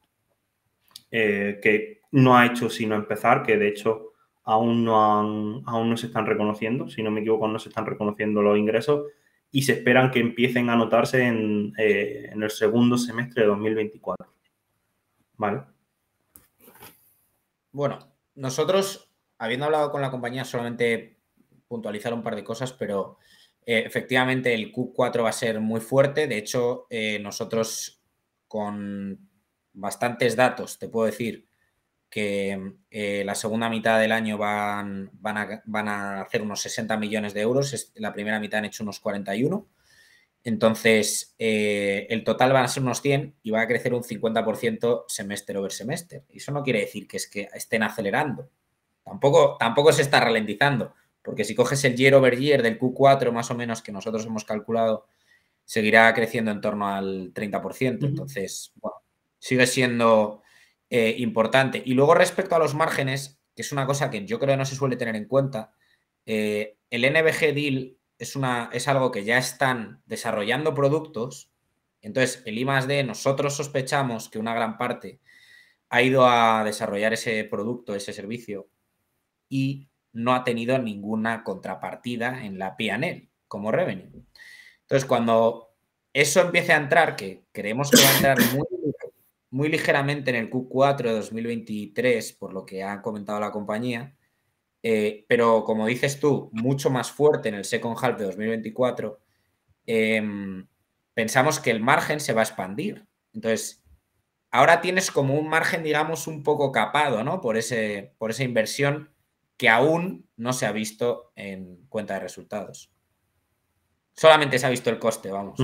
que no ha hecho sino empezar, que de hecho aún no se están reconociendo, si no me equivoco, no se están reconociendo los ingresos y se esperan que empiecen a notarse en el segundo semestre de 2024. ¿Vale? Bueno, nosotros, habiendo hablado con la compañía, solamente puntualizar un par de cosas, pero efectivamente el Q4 va a ser muy fuerte. De hecho, nosotros con bastantes datos te puedo decir que la segunda mitad del año van a hacer unos 60 millones de euros. La primera mitad han hecho unos 41. Entonces, el total van a ser unos 100 y va a crecer un 50% semestre over semestre. Y eso no quiere decir que estén acelerando. Tampoco se está ralentizando, porque si coges el year over year del Q4 más o menos que nosotros hemos calculado, seguirá creciendo en torno al 30%. Entonces, bueno, sigue siendo importante. Y luego respecto a los márgenes, que es una cosa que yo creo que no se suele tener en cuenta, el NBG Deal es algo que ya están desarrollando productos. Entonces, el I+D, nosotros sospechamos que una gran parte ha ido a desarrollar ese producto, ese servicio, y no ha tenido ninguna contrapartida en la P&L como revenue. Entonces, cuando eso empiece a entrar, que creemos que va a entrar muy ligeramente en el Q4 de 2023, por lo que ha comentado la compañía, pero como dices tú, mucho más fuerte en el second half de 2024, pensamos que el margen se va a expandir. Entonces, ahora tienes como un margen, digamos, un poco capado, ¿no? Por esa inversión que aún no se ha visto en cuenta de resultados. Solamente se ha visto el coste, vamos.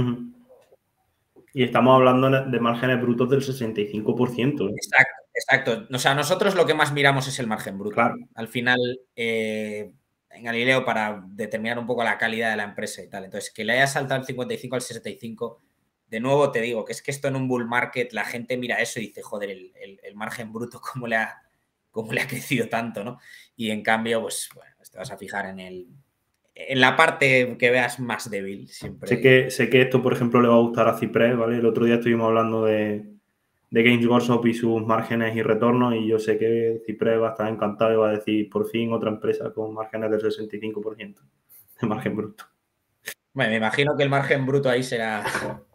Y estamos hablando de márgenes brutos del 65%. Exacto. O sea, nosotros lo que más miramos es el margen bruto. Claro. Al final, en Galileo, para determinar un poco la calidad de la empresa y tal. Entonces, que le haya saltado el 55 al 65, de nuevo te digo que es que esto en un bull market la gente mira eso y dice, joder, el margen bruto, ¿cómo le ha crecido tanto, ¿no? Y en cambio, pues, bueno, te vas a fijar en la parte que veas más débil siempre. Sé que esto, por ejemplo, le va a gustar a Cypress, ¿vale? El otro día estuvimos hablando de Games Workshop y sus márgenes y retornos y yo sé que Cypress va a estar encantado y va a decir, por fin otra empresa con márgenes del 65% de margen bruto. Bueno, me imagino que el margen bruto ahí será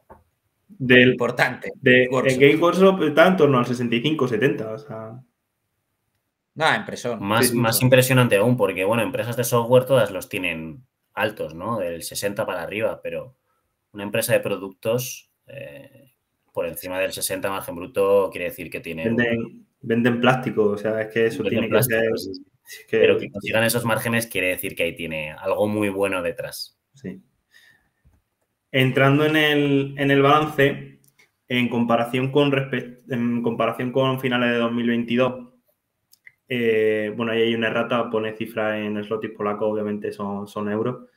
importante. Games Workshop está en torno al 65-70, o sea... No, impresor. Más impresionante aún, porque, bueno, empresas de software todas los tienen altos, ¿no? Del 60 para arriba, pero una empresa de productos por encima del 60 margen bruto quiere decir que tiene... Venden plástico, o sea, es que eso tiene que ser... Pero que consigan esos márgenes quiere decir que ahí tiene algo muy bueno detrás. Sí. Entrando en el balance, en comparación con finales de 2022, bueno, ahí hay una errata, pone cifras en zlotys polacos, obviamente son euros,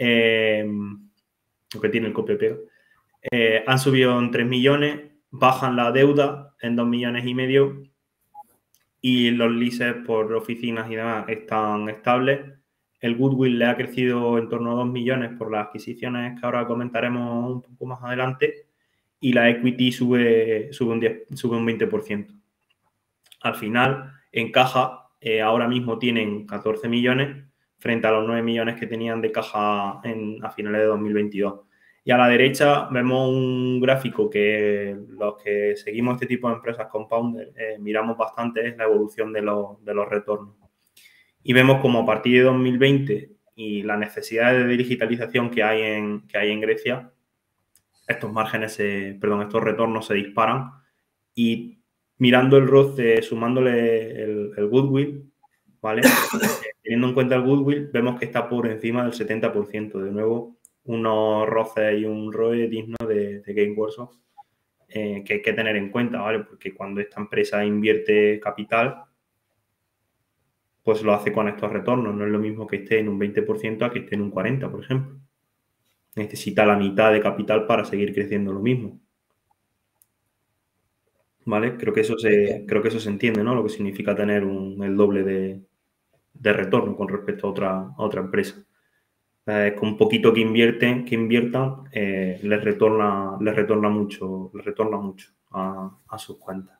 aunque tiene el copia y pega. Han subido en 3 millones, bajan la deuda en 2,5 millones y los leases por oficinas y demás están estables. El goodwill le ha crecido en torno a 2 millones por las adquisiciones que ahora comentaremos un poco más adelante y la equity sube un 20%. Al final, en caja, ahora mismo tienen 14 millones frente a los 9 millones que tenían de caja a finales de 2022. Y a la derecha vemos un gráfico que los que seguimos este tipo de empresas compounder miramos bastante, es la evolución de los retornos. Y vemos como a partir de 2020 y las necesidades de digitalización que hay en Grecia, estos retornos se disparan y mirando el ROCE, sumándole el goodwill, ¿vale? Teniendo en cuenta el goodwill, vemos que está por encima del 70%. De nuevo, unos roces y un ROE digno de Game Workshop que hay que tener en cuenta, ¿vale? Porque cuando esta empresa invierte capital, pues lo hace con estos retornos. No es lo mismo que esté en un 20% a que esté en un 40%, por ejemplo. Necesita la mitad de capital para seguir creciendo lo mismo. ¿Vale? Creo que eso se entiende, ¿no? Lo que significa tener el doble de retorno con respecto a otra empresa. Con un poquito que inviertan, les retorna mucho a sus cuentas.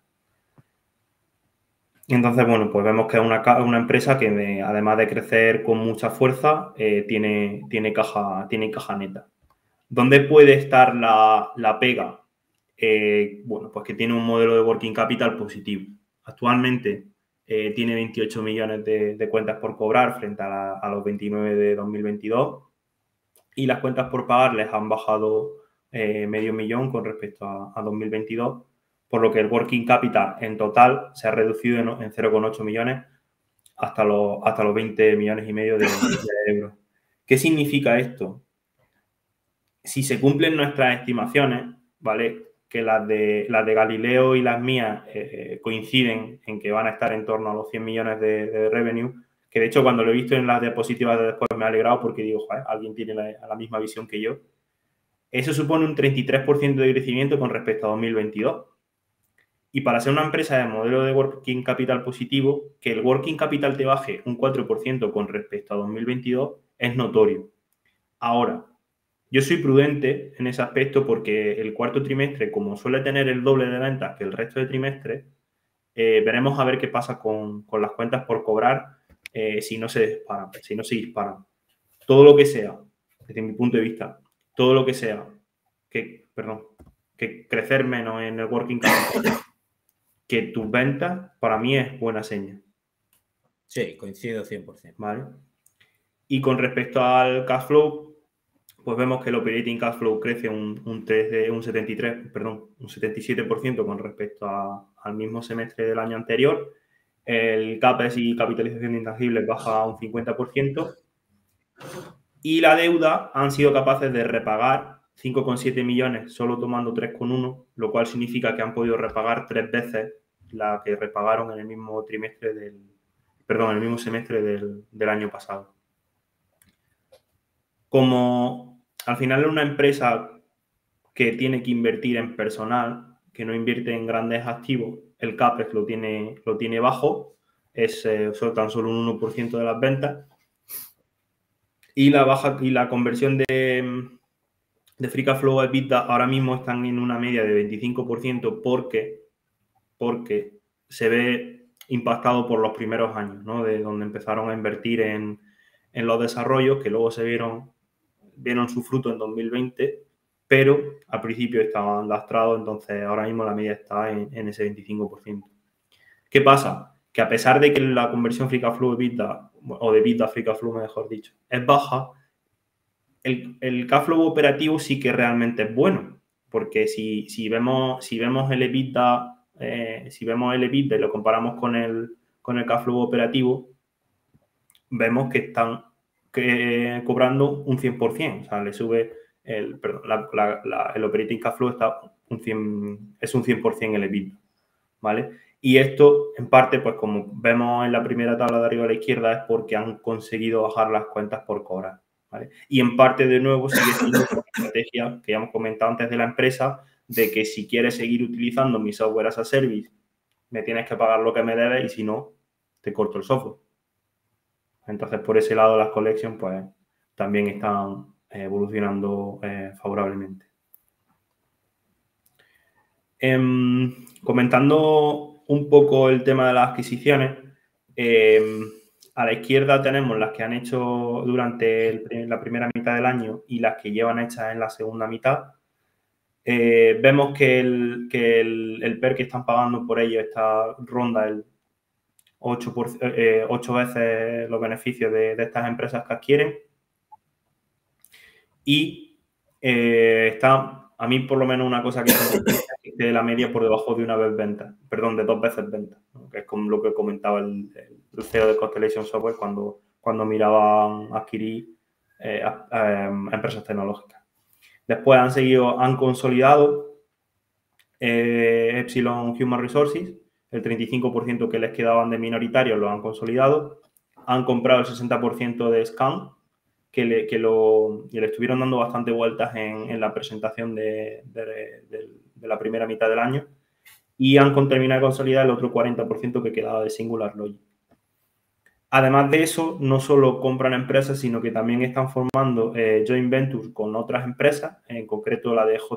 Y entonces, bueno, pues vemos que es una empresa que además de crecer con mucha fuerza, tiene caja neta. ¿Dónde puede estar la pega? Bueno, pues que tiene un modelo de working capital positivo. Actualmente tiene 28 millones de cuentas por cobrar frente a los 29 de 2022 y las cuentas por pagar les han bajado medio millón con respecto a 2022, por lo que el working capital en total se ha reducido en 0,8 millones hasta los 20 millones y medio de euros. ¿Qué significa esto? Si se cumplen nuestras estimaciones, ¿vale? Que las de Galileo y las mías coinciden en que van a estar en torno a los 100 millones de revenue, que de hecho cuando lo he visto en las diapositivas de después me ha alegrado porque digo, joder, alguien tiene la misma visión que yo. Eso supone un 33% de crecimiento con respecto a 2022. Y para ser una empresa de modelo de working capital positivo, que el working capital te baje un 4% con respecto a 2022 es notorio. Ahora, yo soy prudente en ese aspecto porque el cuarto trimestre, como suele tener el doble de ventas que el resto de trimestres, veremos a ver qué pasa con las cuentas por cobrar si no se disparan. Todo lo que sea, desde mi punto de vista, todo lo que sea que crecer menos en el working capital que tus ventas, para mí es buena seña. Sí, coincido 100%. ¿Vale? Y con respecto al cash flow, pues vemos que el operating cash flow crece un 77% con respecto al mismo semestre del año anterior. El CAPEX y capitalización de intangibles baja un 50%. Y la deuda han sido capaces de repagar 5,7 millones solo tomando 3,1, lo cual significa que han podido repagar 3 veces la que repagaron en el mismo semestre del año pasado. Como al final es una empresa que tiene que invertir en personal, que no invierte en grandes activos, el CAPEX lo tiene bajo, es tan solo un 1% de las ventas. Y la conversión de free cash flow a EBITDA ahora mismo están en una media de 25% porque se ve impactado por los primeros años, ¿no? De donde empezaron a invertir en los desarrollos que luego se vieron su fruto en 2020, pero al principio estaban lastrados, entonces ahora mismo la media está en ese 25%. ¿Qué pasa? Que a pesar de que la conversión free cash flow EBITDA, o de EBITDA a free cash flow, mejor dicho, es baja, el cash flow operativo sí que realmente es bueno, porque si vemos el EBITDA si vemos el EBITDA y lo comparamos con el cash flow operativo, vemos que están cobrando un 100%. O sea, le sube el operating cash flow es un 100% el EBITDA, ¿vale? Y esto, en parte, pues como vemos en la primera tabla de arriba a la izquierda, es porque han conseguido bajar las cuentas por cobrar, ¿vale? Y en parte, de nuevo, sigue siendo la estrategia que ya hemos comentado antes de la empresa, de que si quieres seguir utilizando mi software as a service, me tienes que pagar lo que me debes y si no, te corto el software. Entonces, por ese lado, las collections, pues, también están evolucionando favorablemente. Comentando un poco el tema de las adquisiciones, a la izquierda tenemos las que han hecho durante la primera mitad del año y las que llevan hechas en la segunda mitad. Vemos que el PER que están pagando por ello ronda el 8 veces los beneficios de estas empresas que adquieren. Y está, a mí por lo menos una cosa que de la media por debajo de de 2 veces venta, ¿no? Que es como lo que comentaba el CEO de Constellation Software cuando miraban adquirir empresas tecnológicas. Después han consolidado Epsilon Human Resources, el 35% que les quedaban de minoritarios lo han consolidado, han comprado el 60% de Scan, que le estuvieron dando bastante vueltas en la presentación de la primera mitad del año, y han terminado de consolidar el otro 40% que quedaba de Singular Logic. Además de eso, no solo compran empresas, sino que también están formando joint ventures con otras empresas, en concreto la de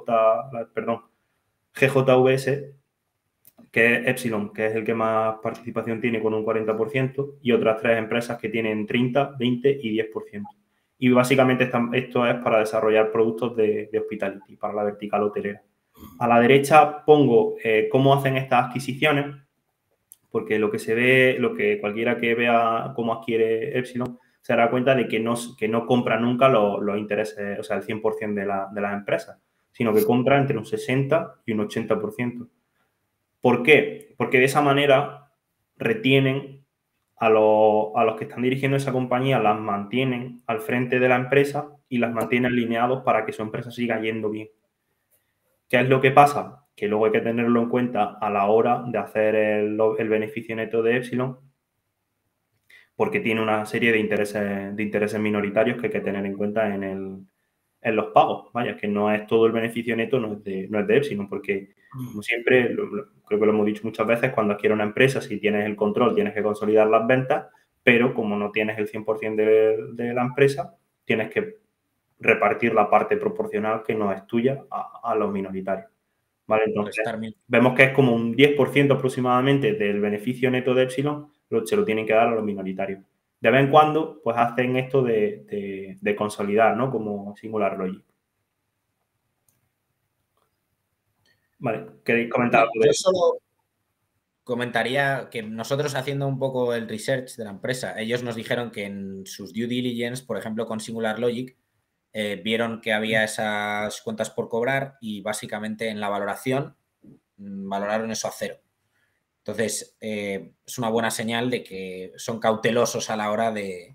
GJVS, que es Epsilon, que es el que más participación tiene con un 40%, y otras 3 empresas que tienen 30, 20 y 10%. Y básicamente esto es para desarrollar productos de hospitality, para la vertical hotelera. A la derecha pongo cómo hacen estas adquisiciones, porque lo que cualquiera que vea cómo adquiere Epsilon se dará cuenta de que no compra nunca los intereses, o sea, el 100% de las empresas, sino que compra entre un 60 y un 80%. ¿Por qué? Porque de esa manera retienen a los que están dirigiendo esa compañía, las mantienen al frente de la empresa y las mantienen alineados para que su empresa siga yendo bien. ¿Qué es lo que pasa? Que luego hay que tenerlo en cuenta a la hora de hacer el beneficio neto de Epsilon, porque tiene una serie de intereses minoritarios que hay que tener en cuenta en los pagos. Vaya, que no es todo el beneficio neto, no es de Epsilon, porque como siempre, creo que lo hemos dicho muchas veces, cuando adquieres una empresa, si tienes el control, tienes que consolidar las ventas, pero como no tienes el 100% de la empresa, tienes que repartir la parte proporcional que no es tuya a los minoritarios. ¿Vale? Entonces, vemos que es como un 10% aproximadamente del beneficio neto de Epsilon, se lo tienen que dar a los minoritarios. De vez en cuando, pues hacen esto de consolidar, ¿no? Como Singular Logic. Vale, ¿queréis comentar? Yo solo comentaría que nosotros, haciendo un poco el research de la empresa, ellos nos dijeron que en sus due diligence, por ejemplo, con Singular Logic, vieron que había esas cuentas por cobrar y básicamente en la valoración valoraron eso a 0. Entonces, es una buena señal de que son cautelosos a la hora de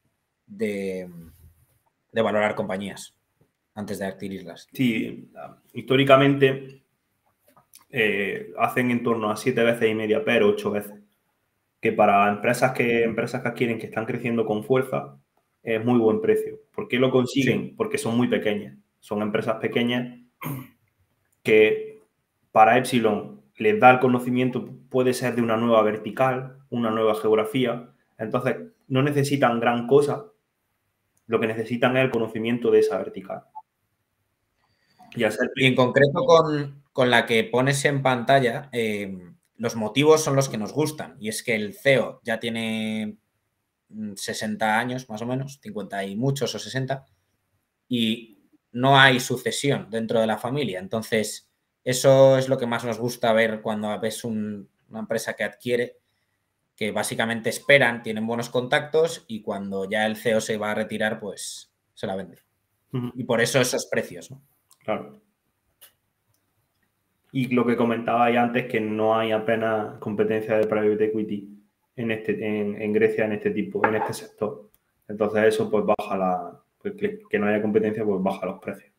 valorar compañías antes de adquirirlas. Sí, históricamente hacen en torno a 7 veces y media, pero 8 veces. Que para empresas que adquieren, que están creciendo con fuerza, es muy buen precio. ¿Por qué lo consiguen? Sí. Porque son muy pequeñas. Son empresas pequeñas que para Epsilon les da el conocimiento, puede ser de una nueva vertical, una nueva geografía. Entonces, no necesitan gran cosa. Lo que necesitan es el conocimiento de esa vertical. Y en concreto con la que pones en pantalla, los motivos son los que nos gustan. Y es que el CEO ya tiene 60 años, más o menos, 50 y muchos o 60, y no hay sucesión dentro de la familia. Entonces, eso es lo que más nos gusta ver cuando ves una empresa que adquiere, que básicamente esperan, tienen buenos contactos y cuando ya el CEO se va a retirar, pues se la vende. Y por eso esos precios, ¿no? Claro. Y lo que comentabais antes, que no hay apenas competencia de private equity en Grecia en este sector. Entonces eso pues baja pues que no haya competencia pues baja los precios.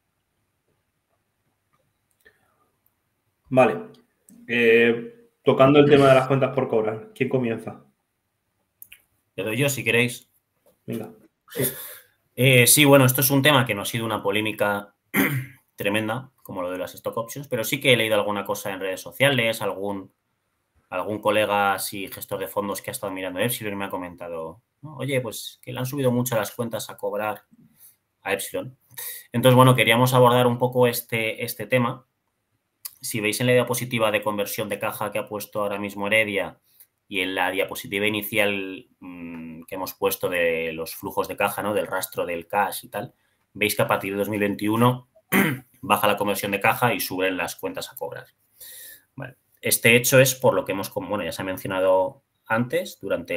Vale. Tocando el tema de las cuentas por cobrar, ¿quién comienza? Le doy yo, si queréis. Venga. Sí, bueno, esto es un tema que no ha sido una polémica tremenda, como lo de las stock options, pero sí que he leído alguna cosa en redes sociales, algún colega así, gestor de fondos que ha estado mirando Epsilon y me ha comentado, ¿no? Oye, pues que le han subido mucho las cuentas a cobrar a Epsilon. Entonces, bueno, queríamos abordar un poco este tema. Si veis en la diapositiva de conversión de caja que ha puesto ahora mismo Heredia y en la diapositiva inicial que hemos puesto de los flujos de caja, ¿no? Del rastro del cash y tal, veis que a partir de 2021 baja la conversión de caja y suben las cuentas a cobrar. Vale. Este hecho es por lo que hemos, bueno, ya se ha mencionado antes, durante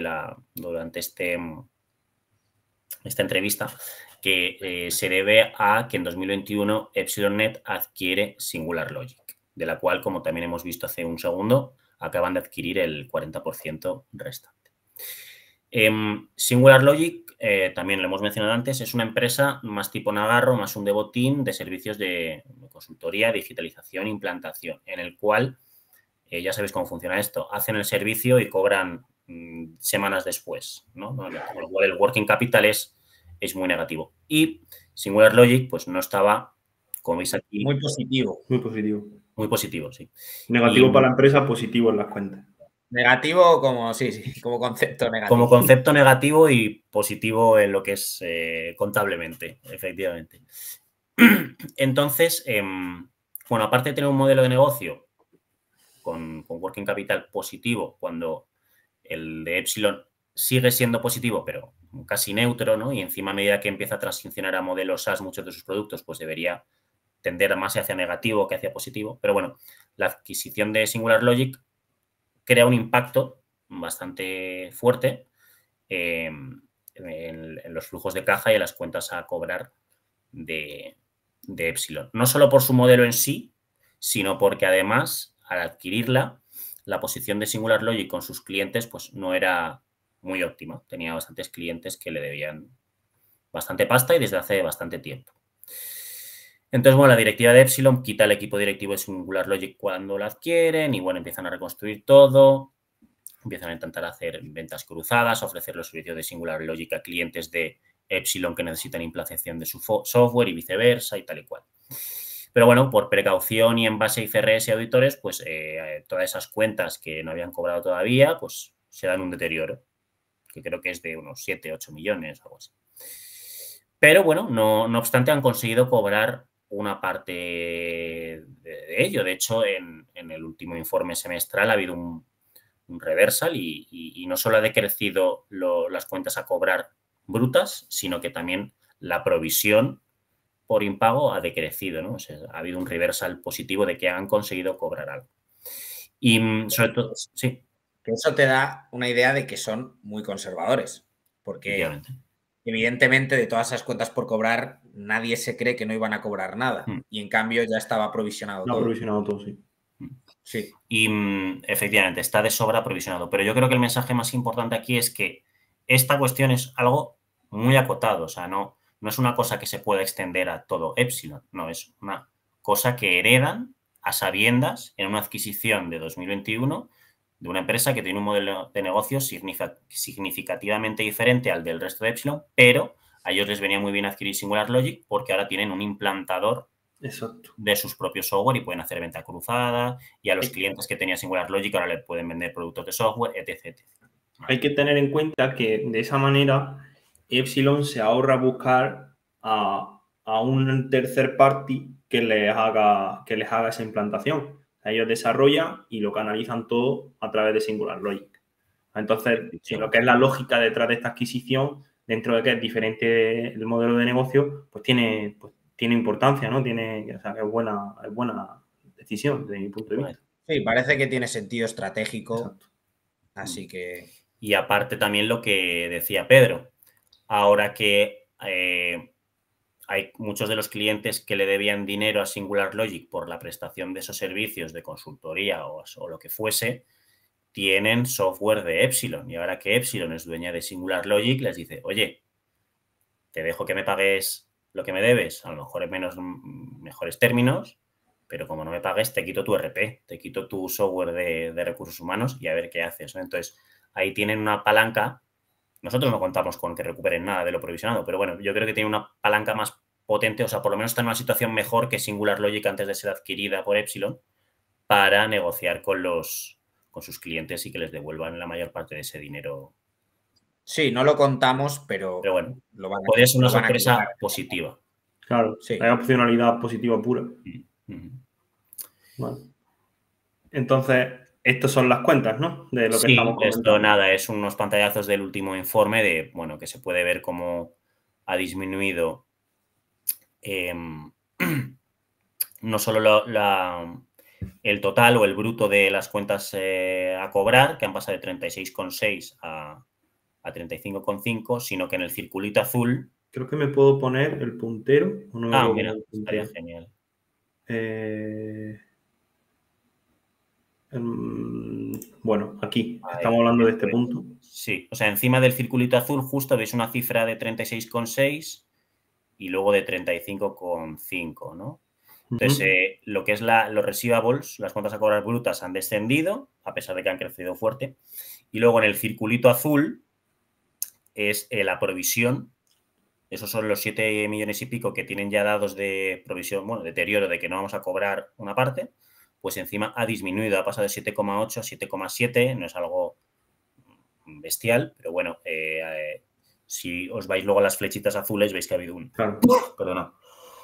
esta entrevista, que se debe a que en 2021 EpsilonNet adquiere Singular Logic, de la cual, como también hemos visto hace un segundo, acaban de adquirir el 40% restante. Singular Logic, también lo hemos mencionado antes, es una empresa más tipo Nagarro, más un devotín de servicios de consultoría, digitalización, implantación, en el cual, ya sabéis cómo funciona esto, hacen el servicio y cobran semanas después, ¿no? Con lo cual el working capital es muy negativo. Y Singular Logic, pues no estaba, como veis aquí... Muy positivo. Muy positivo. Muy positivo, sí. Negativo para la empresa, positivo en las cuentas. Negativo como, sí, como concepto negativo. Como concepto negativo y positivo en lo que es contablemente, efectivamente. Entonces, bueno, aparte de tener un modelo de negocio con working capital positivo, cuando el de Epsilon sigue siendo positivo, pero casi neutro, ¿no? Y encima, a medida que empieza a transicionar a modelos SaaS muchos de sus productos, pues debería tender más hacia negativo que hacia positivo. Pero bueno, la adquisición de Singular Logic crea un impacto bastante fuerte en los flujos de caja y en las cuentas a cobrar de Epsilon. No solo por su modelo en sí, sino porque además, al adquirirla, la posición de Singular Logic con sus clientes pues no era muy óptima. Tenía bastantes clientes que le debían bastante pasta y desde hace bastante tiempo. Entonces, bueno, la directiva de Epsilon quita el equipo directivo de Singular Logic cuando la adquieren y, bueno, empiezan a reconstruir todo, empiezan a intentar hacer ventas cruzadas, ofrecer los servicios de Singular Logic a clientes de Epsilon que necesitan implantación de su software y viceversa y tal y cual. Pero bueno, por precaución y en base a IFRS y auditores, pues todas esas cuentas que no habían cobrado todavía, pues se dan un deterioro, que creo que es de unos 7, 8 millones o algo así. Pero bueno, no obstante, han conseguido cobrar una parte de ello. De hecho, en el último informe semestral ha habido un reversal y no solo ha decrecido las cuentas a cobrar brutas, sino que también la provisión por impago ha decrecido, ¿no? O sea, ha habido un reversal positivo de que han conseguido cobrar algo. Y sobre todo, sí. Que eso te da una idea de que son muy conservadores, porque evidentemente de todas esas cuentas por cobrar nadie se cree que no iban a cobrar nada y en cambio ya estaba provisionado todo. Provisionado todo, sí. Sí. Y efectivamente está de sobra provisionado, pero yo creo que el mensaje más importante aquí es que esta cuestión es algo muy acotado, o sea, no es una cosa que se pueda extender a todo Epsilon, no, es una cosa que heredan a sabiendas en una adquisición de 2021 de una empresa que tiene un modelo de negocio significativamente diferente al del resto de Epsilon, pero a ellos les venía muy bien adquirir Singular Logic porque ahora tienen un implantador de sus propios software y pueden hacer venta cruzada y a los clientes que tenía Singular Logic ahora le pueden vender productos de software, etc. Hay que tener en cuenta que de esa manera Epsilon se ahorra buscar a un tercer party que les haga esa implantación. Ellos desarrollan y lo canalizan todo a través de Singular Logic. Entonces, lo que es la lógica detrás de esta adquisición, dentro de que es diferente el modelo de negocio, pues tiene importancia, ¿no? O sea, es buena decisión desde mi punto de vista. Sí, parece que tiene sentido estratégico. Exacto. Así que... Y aparte también lo que decía Pedro, ahora que hay muchos de los clientes que le debían dinero a Singular Logic por la prestación de esos servicios de consultoría o lo que fuese, tienen software de Epsilon. Y ahora que Epsilon es dueña de Singular Logic, les dice, oye, te dejo que me pagues lo que me debes, a lo mejor en mejores términos, pero como no me pagues, te quito tu RP, te quito tu software de recursos humanos y a ver qué haces, ¿no? Entonces, ahí tienen una palanca. Nosotros no contamos con que recuperen nada de lo provisionado, pero bueno, yo creo que tiene una palanca más potente, o sea, por lo menos está en una situación mejor que Singular Logic antes de ser adquirida por Epsilon para negociar con sus clientes y que les devuelvan la mayor parte de ese dinero. Sí, no lo contamos, pero bueno, lo van podría ser una lo van a sorpresa quitar. positiva. Claro, Sí. hay opcionalidad positiva pura. Vale. Entonces, estas son las cuentas, ¿no? De lo que estamos comentando. Esto nada, es unos pantallazos del último informe de, bueno, que se puede ver cómo ha disminuido no solo el total o el bruto de las cuentas a cobrar, que han pasado de 36,6 a 35,5, sino que en el circulito azul... Creo que me puedo poner el puntero. ¿O no me puedo mira, poner el puntero? estaría genial. Bueno, aquí Ahí, estamos hablando de este punto. Sí, o sea, encima del circulito azul justo veis una cifra de 36,6 y luego de 35,5, ¿no? Entonces, lo que es los receivables, las cuentas a cobrar brutas han descendido, a pesar de que han crecido fuerte. Y luego en el circulito azul es la provisión. Esos son los 7 millones y pico que tienen ya dados de provisión, bueno, deterioro de que no vamos a cobrar una parte. Pues encima ha disminuido, ha pasado de 7,8 a 7,7, no es algo bestial, pero bueno, si os vais luego a las flechitas azules, veis que ha habido un... Claro. Perdona.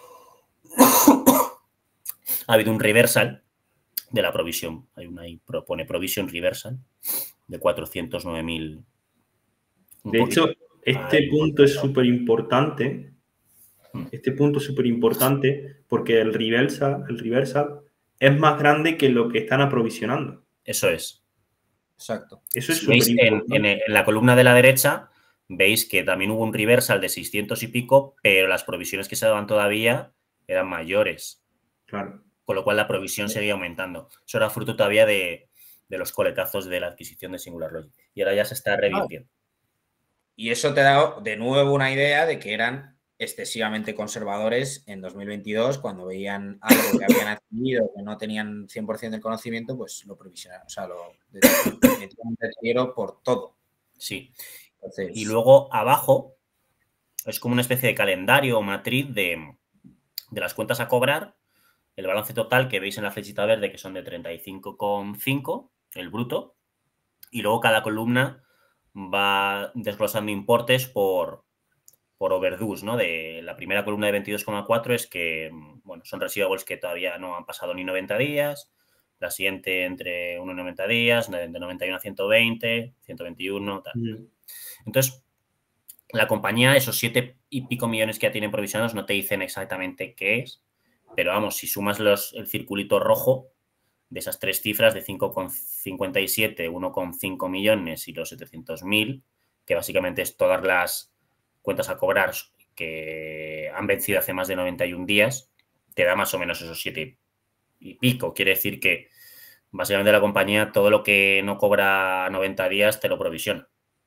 Ha habido un reversal de la provisión. Ahí propone provision reversal de 409.000. De hecho, este punto es súper importante. Este punto es súper importante porque el reversal es más grande que lo que están aprovisionando. Eso es. Exacto. Eso es Si súper veis importante. en la columna de la derecha, veis que también hubo un reversal de 600 y pico, pero las provisiones que se daban todavía eran mayores. Claro. Con lo cual la provisión seguía aumentando. Eso era fruto todavía de los coletazos de la adquisición de Singular Logic. Y ahora ya se está revirtiendo. Y eso te da de nuevo una idea de que eran excesivamente conservadores en 2022, cuando veían algo que habían adquirido, que no tenían 100% del conocimiento, pues lo provisionaron, o sea, lo metían deterioro por todo. Sí. Entonces... Y luego abajo es como una especie de calendario o matriz de las cuentas a cobrar, el balance total que veis en la flechita verde, que son de 35,5, el bruto, y luego cada columna va desglosando importes por overdose, ¿no? De la primera columna de 22,4 es que, bueno, son receivables que todavía no han pasado ni 90 días, la siguiente entre 1 y 90 días, de 91 a 120, 121, tal. Entonces, la compañía, esos 7 y pico millones que ya tienen provisionados, no te dicen exactamente qué es, pero vamos, si sumas el circulito rojo de esas tres cifras de 5,57, 1,5 millones y los 700.000, que básicamente es todas las cuentas a cobrar que han vencido hace más de 91 días, te da más o menos esos 7 y pico. Quiere decir que básicamente la compañía todo lo que no cobra 90 días te lo provisiona.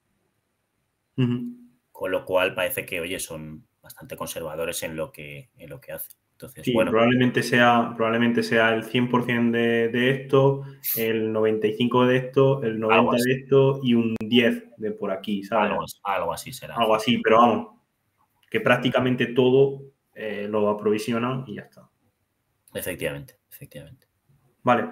Con lo cual parece que, oye, son bastante conservadores en lo que hacen. Entonces, sí, bueno. probablemente sea el 100% de esto, el 95% de esto, el 90% de esto y un 10% de por aquí, ¿sabes? Algo así será. Algo así, pero vamos, que prácticamente todo lo aprovisionan y ya está. Efectivamente. Vale.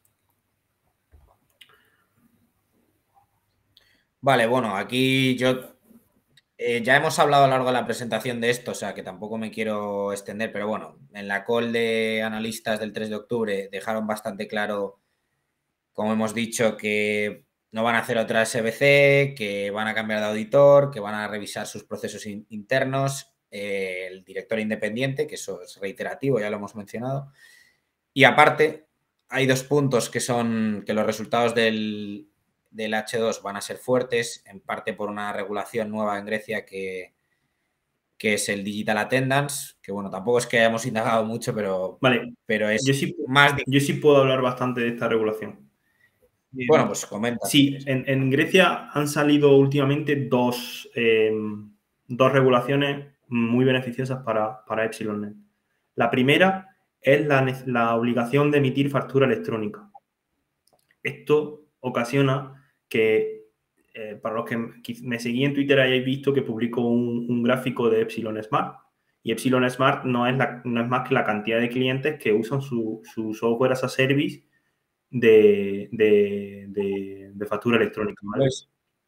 Vale, bueno, aquí yo ya hemos hablado a lo largo de la presentación de esto, o sea que tampoco me quiero extender, pero bueno, en la call de analistas del 3 de octubre dejaron bastante claro, como hemos dicho, que no van a hacer otra SBC, que van a cambiar de auditor, que van a revisar sus procesos internos, el director independiente, que eso es reiterativo, ya lo hemos mencionado. Y aparte, hay 2 puntos que son que los resultados del H2 van a ser fuertes, en parte por una regulación nueva en Grecia que que es el Digital Attendance, que bueno, tampoco es que hayamos indagado mucho, pero, Vale, pero es yo sí, más... yo sí puedo hablar bastante de esta regulación. Bueno, pues comenta. Sí, en Grecia han salido últimamente dos regulaciones muy beneficiosas para EpsilonNet. La primera es la obligación de emitir factura electrónica. Esto ocasiona que, para los que me seguí en Twitter, hayáis visto que publico un gráfico de Epsilon Smart. Y Epsilon Smart no es más que la cantidad de clientes que usan su software as a service de factura electrónica. ¿Vale? Pues,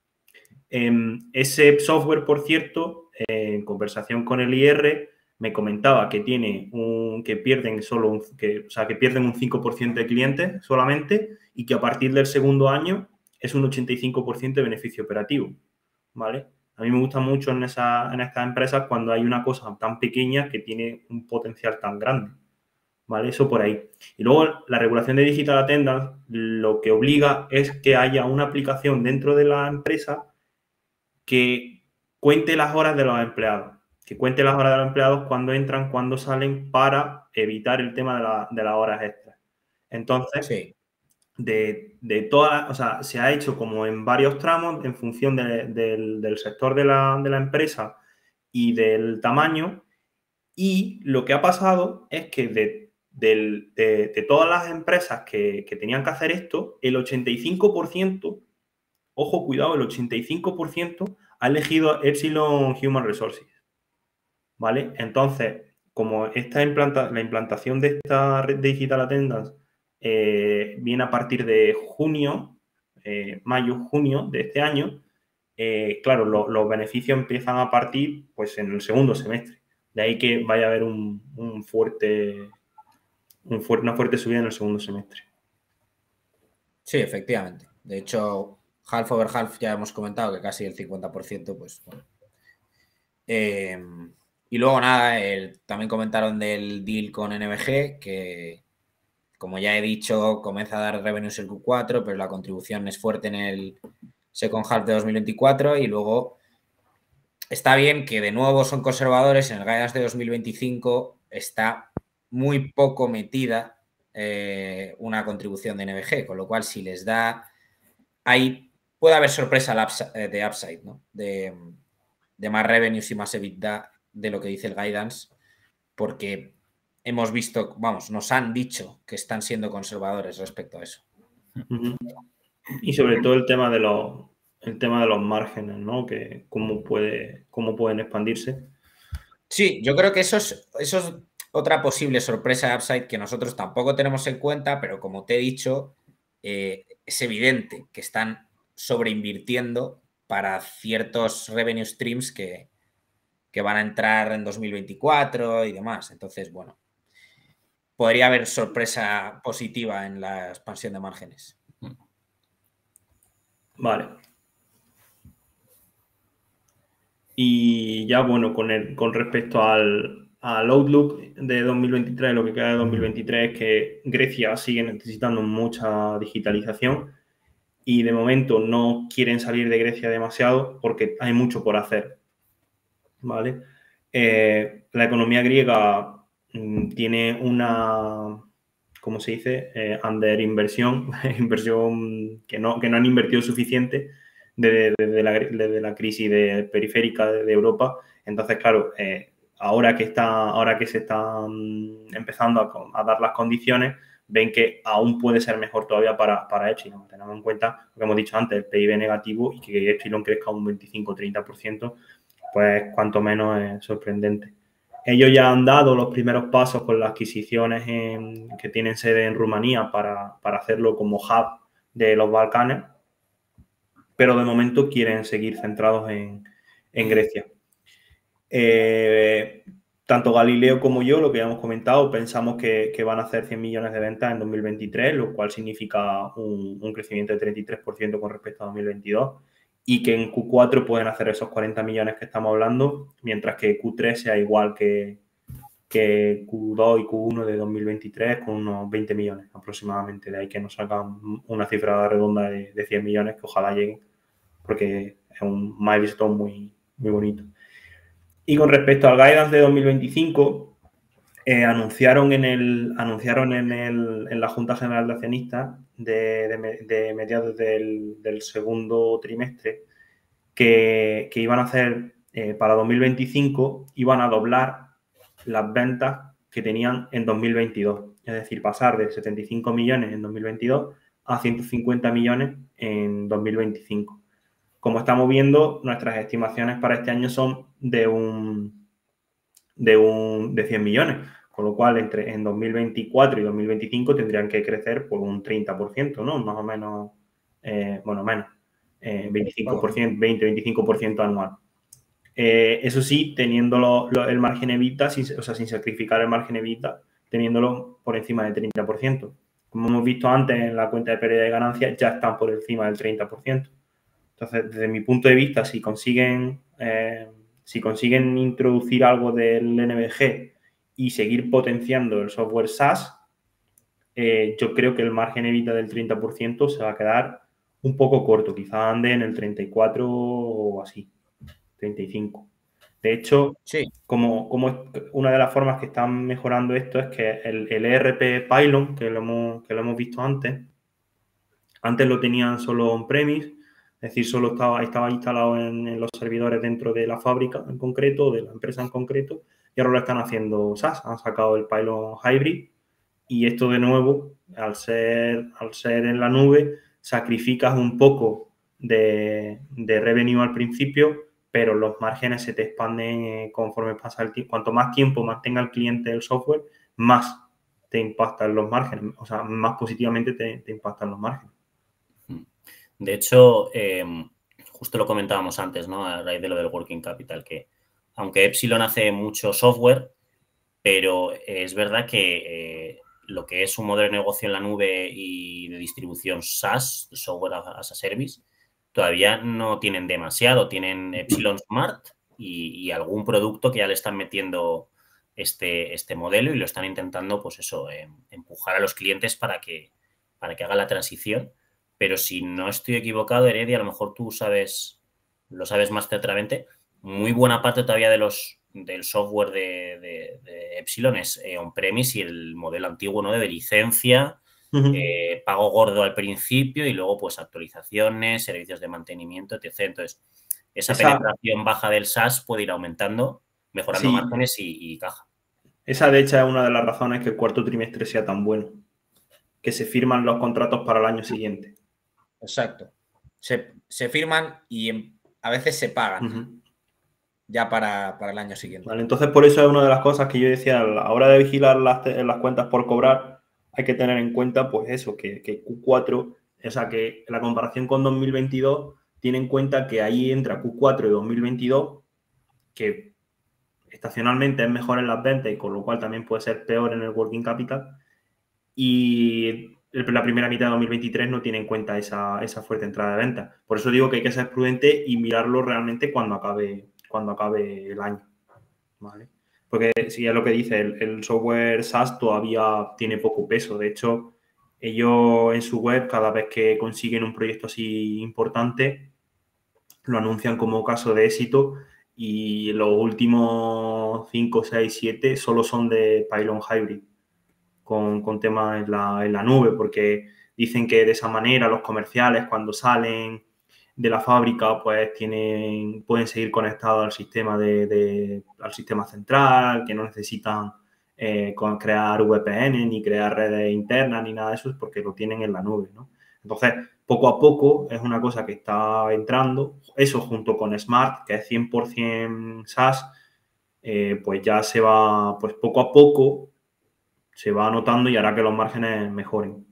Ese software, por cierto, en conversación con el IR, me comentaba que que pierden que pierden un 5% de clientes solamente y que a partir del segundo año es un 85% de beneficio operativo. ¿Vale? A mí me gusta mucho en estas empresas cuando hay una cosa tan pequeña que tiene un potencial tan grande. ¿Vale? Eso por ahí. Y luego la regulación de Digital Attendance lo que obliga es que haya una aplicación dentro de la empresa que cuente las horas de los empleados. Que cuente las horas de los empleados cuando entran, cuando salen, para evitar el tema de las horas extras. Entonces, sí. de todas, o sea, se ha hecho como en varios tramos en función del sector de la empresa y del tamaño. Y lo que ha pasado es que de todas las empresas que tenían que hacer esto, el 85%, ojo, cuidado, el 85% ha elegido Epsilon Human Resources. ¿Vale? Entonces, como la implantación de esta red de Digital Attendance viene a partir de junio, mayo-junio de este año, claro, los beneficios empiezan a partir pues, en el segundo semestre. De ahí que vaya a haber una fuerte subida en el segundo semestre. Sí, efectivamente. De hecho, half over half ya hemos comentado que casi el 50%, pues bueno. Y luego nada, también comentaron del deal con NBG, que como ya he dicho, comienza a dar revenues el Q4, pero la contribución es fuerte en el second half de 2024 y luego está bien que de nuevo son conservadores, en el guidance de 2025 está muy poco metida una contribución de NBG, con lo cual si les da, ahí puede haber sorpresa de upside, ¿no? De más revenues y más EBITDA de lo que dice el guidance, porque hemos visto, vamos, nos han dicho que están siendo conservadores respecto a eso. Y sobre todo el tema de los márgenes, ¿no? Que cómo pueden expandirse. Sí, yo creo que eso es otra posible sorpresa de upside que nosotros tampoco tenemos en cuenta, pero como te he dicho, es evidente que están sobreinvirtiendo para ciertos revenue streams que van a entrar en 2024 y demás. Entonces, bueno, podría haber sorpresa positiva en la expansión de márgenes. Vale. Y ya, bueno, con respecto al outlook de 2023, lo que queda de 2023 es que Grecia sigue necesitando mucha digitalización y de momento no quieren salir de Grecia demasiado porque hay mucho por hacer. ¿Vale? La economía griega tiene una, ¿cómo se dice? Underinversión, inversión que no han invertido suficiente desde la crisis periférica de Europa. Entonces, claro, ahora que se están empezando a dar las condiciones, ven que aún puede ser mejor todavía para Epsilon. Tenemos en cuenta lo que hemos dicho antes, el PIB negativo y que Epsilon crezca un 25-30%, pues cuanto menos es sorprendente. Ellos ya han dado los primeros pasos con las adquisiciones que tienen sede en Rumanía para hacerlo como hub de los Balcanes, pero de momento quieren seguir centrados en Grecia. Tanto Galileo como yo, lo que ya hemos comentado, pensamos que van a hacer 100 millones de ventas en 2023, lo cual significa un crecimiento de 33% con respecto a 2022, y que en Q4 pueden hacer esos 40 millones que estamos hablando, mientras que Q3 sea igual que Q2 y Q1 de 2023, con unos 20 millones aproximadamente. De ahí que nos sacan una cifra redonda de 100 millones, que ojalá lleguen, porque es un milestone muy, muy bonito. Y con respecto al guidance de 2025, anunciaron en la Junta General de Accionistas de mediados del segundo trimestre que iban a hacer para 2025, iban a doblar las ventas que tenían en 2022. Es decir, pasar de 75 millones en 2022 a 150 millones en 2025. Como estamos viendo, nuestras estimaciones para este año son de 100 millones, con lo cual en 2024 y 2025 tendrían que crecer por un 30%, ¿no? Más o menos, menos, 25%, 20-25% anual. Eso sí, teniendo el margen EBITDA, sin sacrificar el margen EBITDA, teniéndolo por encima del 30%. Como hemos visto antes en la cuenta de pérdida de ganancias, ya están por encima del 30%. Entonces, desde mi punto de vista, si consiguen introducir algo del NBG y seguir potenciando el software SaaS, yo creo que el margen EBITDA del 30% se va a quedar un poco corto, quizá ande en el 34 o así, 35. De hecho, Sí. como una de las formas que están mejorando esto es que el ERP Pylon, que lo hemos visto antes lo tenían solo on-premise, es decir, solo estaba instalado en los servidores dentro de la fábrica en concreto, de la empresa en concreto, y ahora lo están haciendo SaaS, han sacado el Pylon Hybrid, y esto de nuevo, al ser en la nube, sacrificas un poco de revenue al principio, pero los márgenes se te expanden conforme pasa el tiempo. Cuanto más tiempo mantenga el cliente el software, más te impactan los márgenes, o sea, más positivamente te impactan los márgenes. De hecho, justo lo comentábamos antes, ¿no? A raíz de lo del working capital, que aunque Epsilon hace mucho software, pero es verdad que lo que es un modelo de negocio en la nube y de distribución SaaS, Software as a Service, todavía no tienen demasiado. Tienen Epsilon Smart y algún producto que ya le están metiendo este modelo y lo están intentando, pues eso, empujar a los clientes para que haga la transición. Pero si no estoy equivocado, Heredia, a lo mejor tú lo sabes más centralmente, muy buena parte todavía del software de Epsilon es on-premise y el modelo antiguo, ¿no? De licencia, pago gordo al principio y luego pues actualizaciones, servicios de mantenimiento, etc. Entonces, esa penetración baja del SaaS puede ir aumentando, mejorando márgenes y caja. Esa, de hecho, es una de las razones que el cuarto trimestre sea tan bueno, que se firman los contratos para el año siguiente. Exacto. Se firman y a veces se pagan ya para el año siguiente. Vale, entonces, por eso es una de las cosas que yo decía, a la hora de vigilar las cuentas por cobrar, hay que tener en cuenta, pues eso, que Q4, o sea, que la comparación con 2022 tiene en cuenta que ahí entra Q4 de 2022, que estacionalmente es mejor en las ventas y con lo cual también puede ser peor en el working capital. Y la primera mitad de 2023 no tiene en cuenta esa fuerte entrada de ventas. Por eso digo que hay que ser prudente y mirarlo realmente cuando acabe el año. ¿Vale? Porque si es lo que dice, el software SaaS todavía tiene poco peso. De hecho, ellos en su web, cada vez que consiguen un proyecto así importante, lo anuncian como caso de éxito y los últimos 5, 6, 7 solo son de Pylon Hybrid con temas en la nube, porque dicen que de esa manera los comerciales cuando salen de la fábrica pues pueden seguir conectados al sistema al sistema central, que no necesitan crear VPN ni crear redes internas ni nada de eso, porque lo tienen en la nube, ¿no? Entonces, poco a poco es una cosa que está entrando, eso junto con Smart, que es 100% SaaS, pues ya se va, pues poco a poco se va anotando y hará que los márgenes mejoren.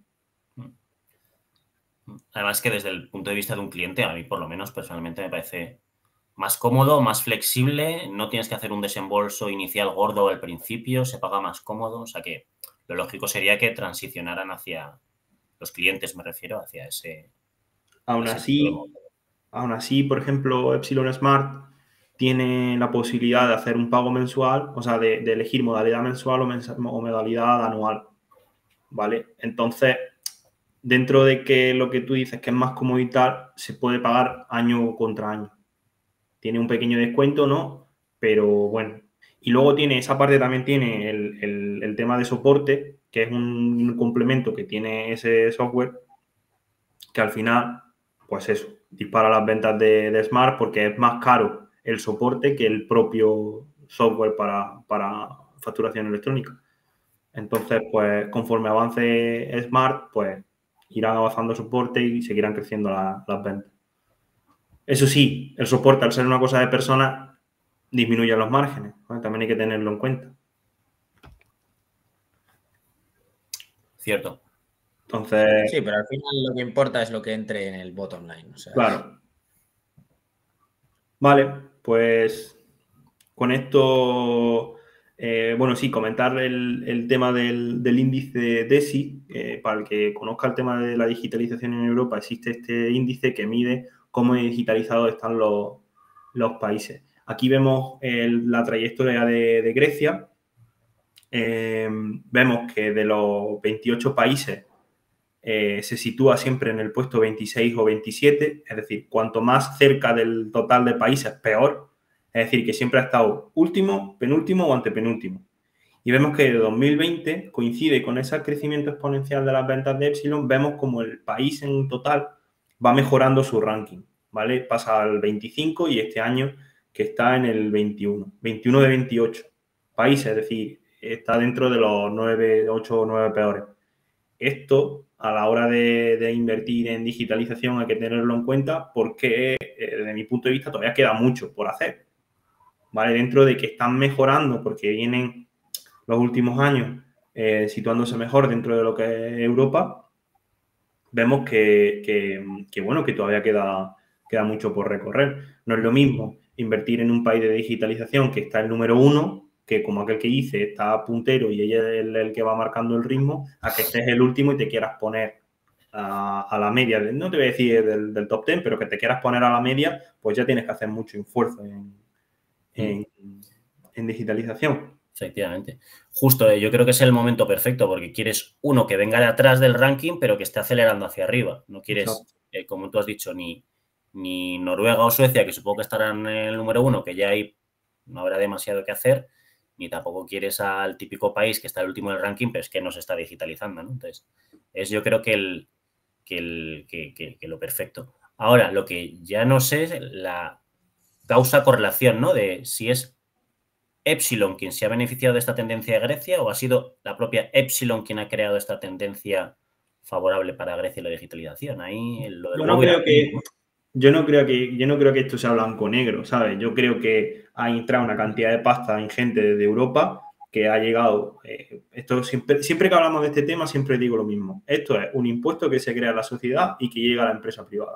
Además que desde el punto de vista de un cliente, a mí por lo menos personalmente me parece más cómodo, más flexible, no tienes que hacer un desembolso inicial gordo al principio, se paga más cómodo, o sea que lo lógico sería que transicionaran hacia los clientes, me refiero, hacia ese... Aún así, por ejemplo, Epsilon Smart tiene la posibilidad de hacer un pago mensual, o sea, de elegir modalidad mensual o modalidad anual, ¿vale? Entonces, dentro de que lo que tú dices que es más comodidad, se puede pagar año contra año. Tiene un pequeño descuento, ¿no? pero bueno. Y luego tiene, esa parte también tiene el tema de soporte, que es un complemento que tiene ese software, que al final, pues eso, dispara las ventas de Smart porque es más caro el soporte que el propio software para facturación electrónica. Entonces, pues conforme avance Smart, pues irán avanzando el soporte y seguirán creciendo las ventas. Eso sí, el soporte, al ser una cosa de personas, disminuye los márgenes, ¿vale? También hay que tenerlo en cuenta. Cierto. Entonces, Sí, pero al final lo que importa es lo que entre en el bottom line. O sea, claro. Vale, pues con esto, bueno, sí, comentar el tema del índice DESI. Para el que conozca el tema de la digitalización en Europa, existe este índice que mide cómo digitalizados están los países. Aquí vemos la trayectoria de Grecia. Vemos que de los 28 países se sitúa siempre en el puesto 26 o 27, es decir, cuanto más cerca del total de países, peor. Es decir, que siempre ha estado último, penúltimo o antepenúltimo. Y vemos que de 2020 coincide con ese crecimiento exponencial de las ventas de Epsilon, vemos como el país en total va mejorando su ranking, ¿vale? Pasa al 25 y este año que está en el 21 de 28 países, es decir, está dentro de los 9, 8 o 9 peores. Esto, a la hora de invertir en digitalización, hay que tenerlo en cuenta porque, desde mi punto de vista, todavía queda mucho por hacer, ¿vale? Dentro de que están mejorando, porque vienen los últimos años situándose mejor dentro de lo que es Europa, vemos bueno, que todavía queda mucho por recorrer. No es lo mismo invertir en un país de digitalización que está el número 1, que como aquel que dice está puntero y ella es el que va marcando el ritmo, a que estés el último y te quieras poner a la media, no te voy a decir del top 10, pero que te quieras poner a la media, pues ya tienes que hacer mucho esfuerzo en digitalización. Efectivamente. Justo, yo creo que es el momento perfecto porque quieres uno que venga de atrás del ranking, pero que esté acelerando hacia arriba. No quieres, como tú has dicho, ni Noruega o Suecia, que supongo que estarán en el número 1, que ya ahí no habrá demasiado que hacer, ni tampoco quieres al típico país que está el último del ranking, pero es que no se está digitalizando, ¿no? Entonces, es yo creo que lo perfecto. Ahora, lo que ya no sé es la causa-correlación, ¿no? De si es Epsilon quien se ha beneficiado de esta tendencia de Grecia o ha sido la propia Epsilon quien ha creado esta tendencia favorable para Grecia y la digitalización. Ahí lo del huevo y la gallina, ¿no? Yo no creo que esto sea blanco-negro, ¿sabes? Yo creo que ha entrado una cantidad de pasta ingente desde Europa que ha llegado. Esto siempre que hablamos de este tema, siempre digo lo mismo. Esto es un impuesto que se crea en la sociedad y que llega a la empresa privada.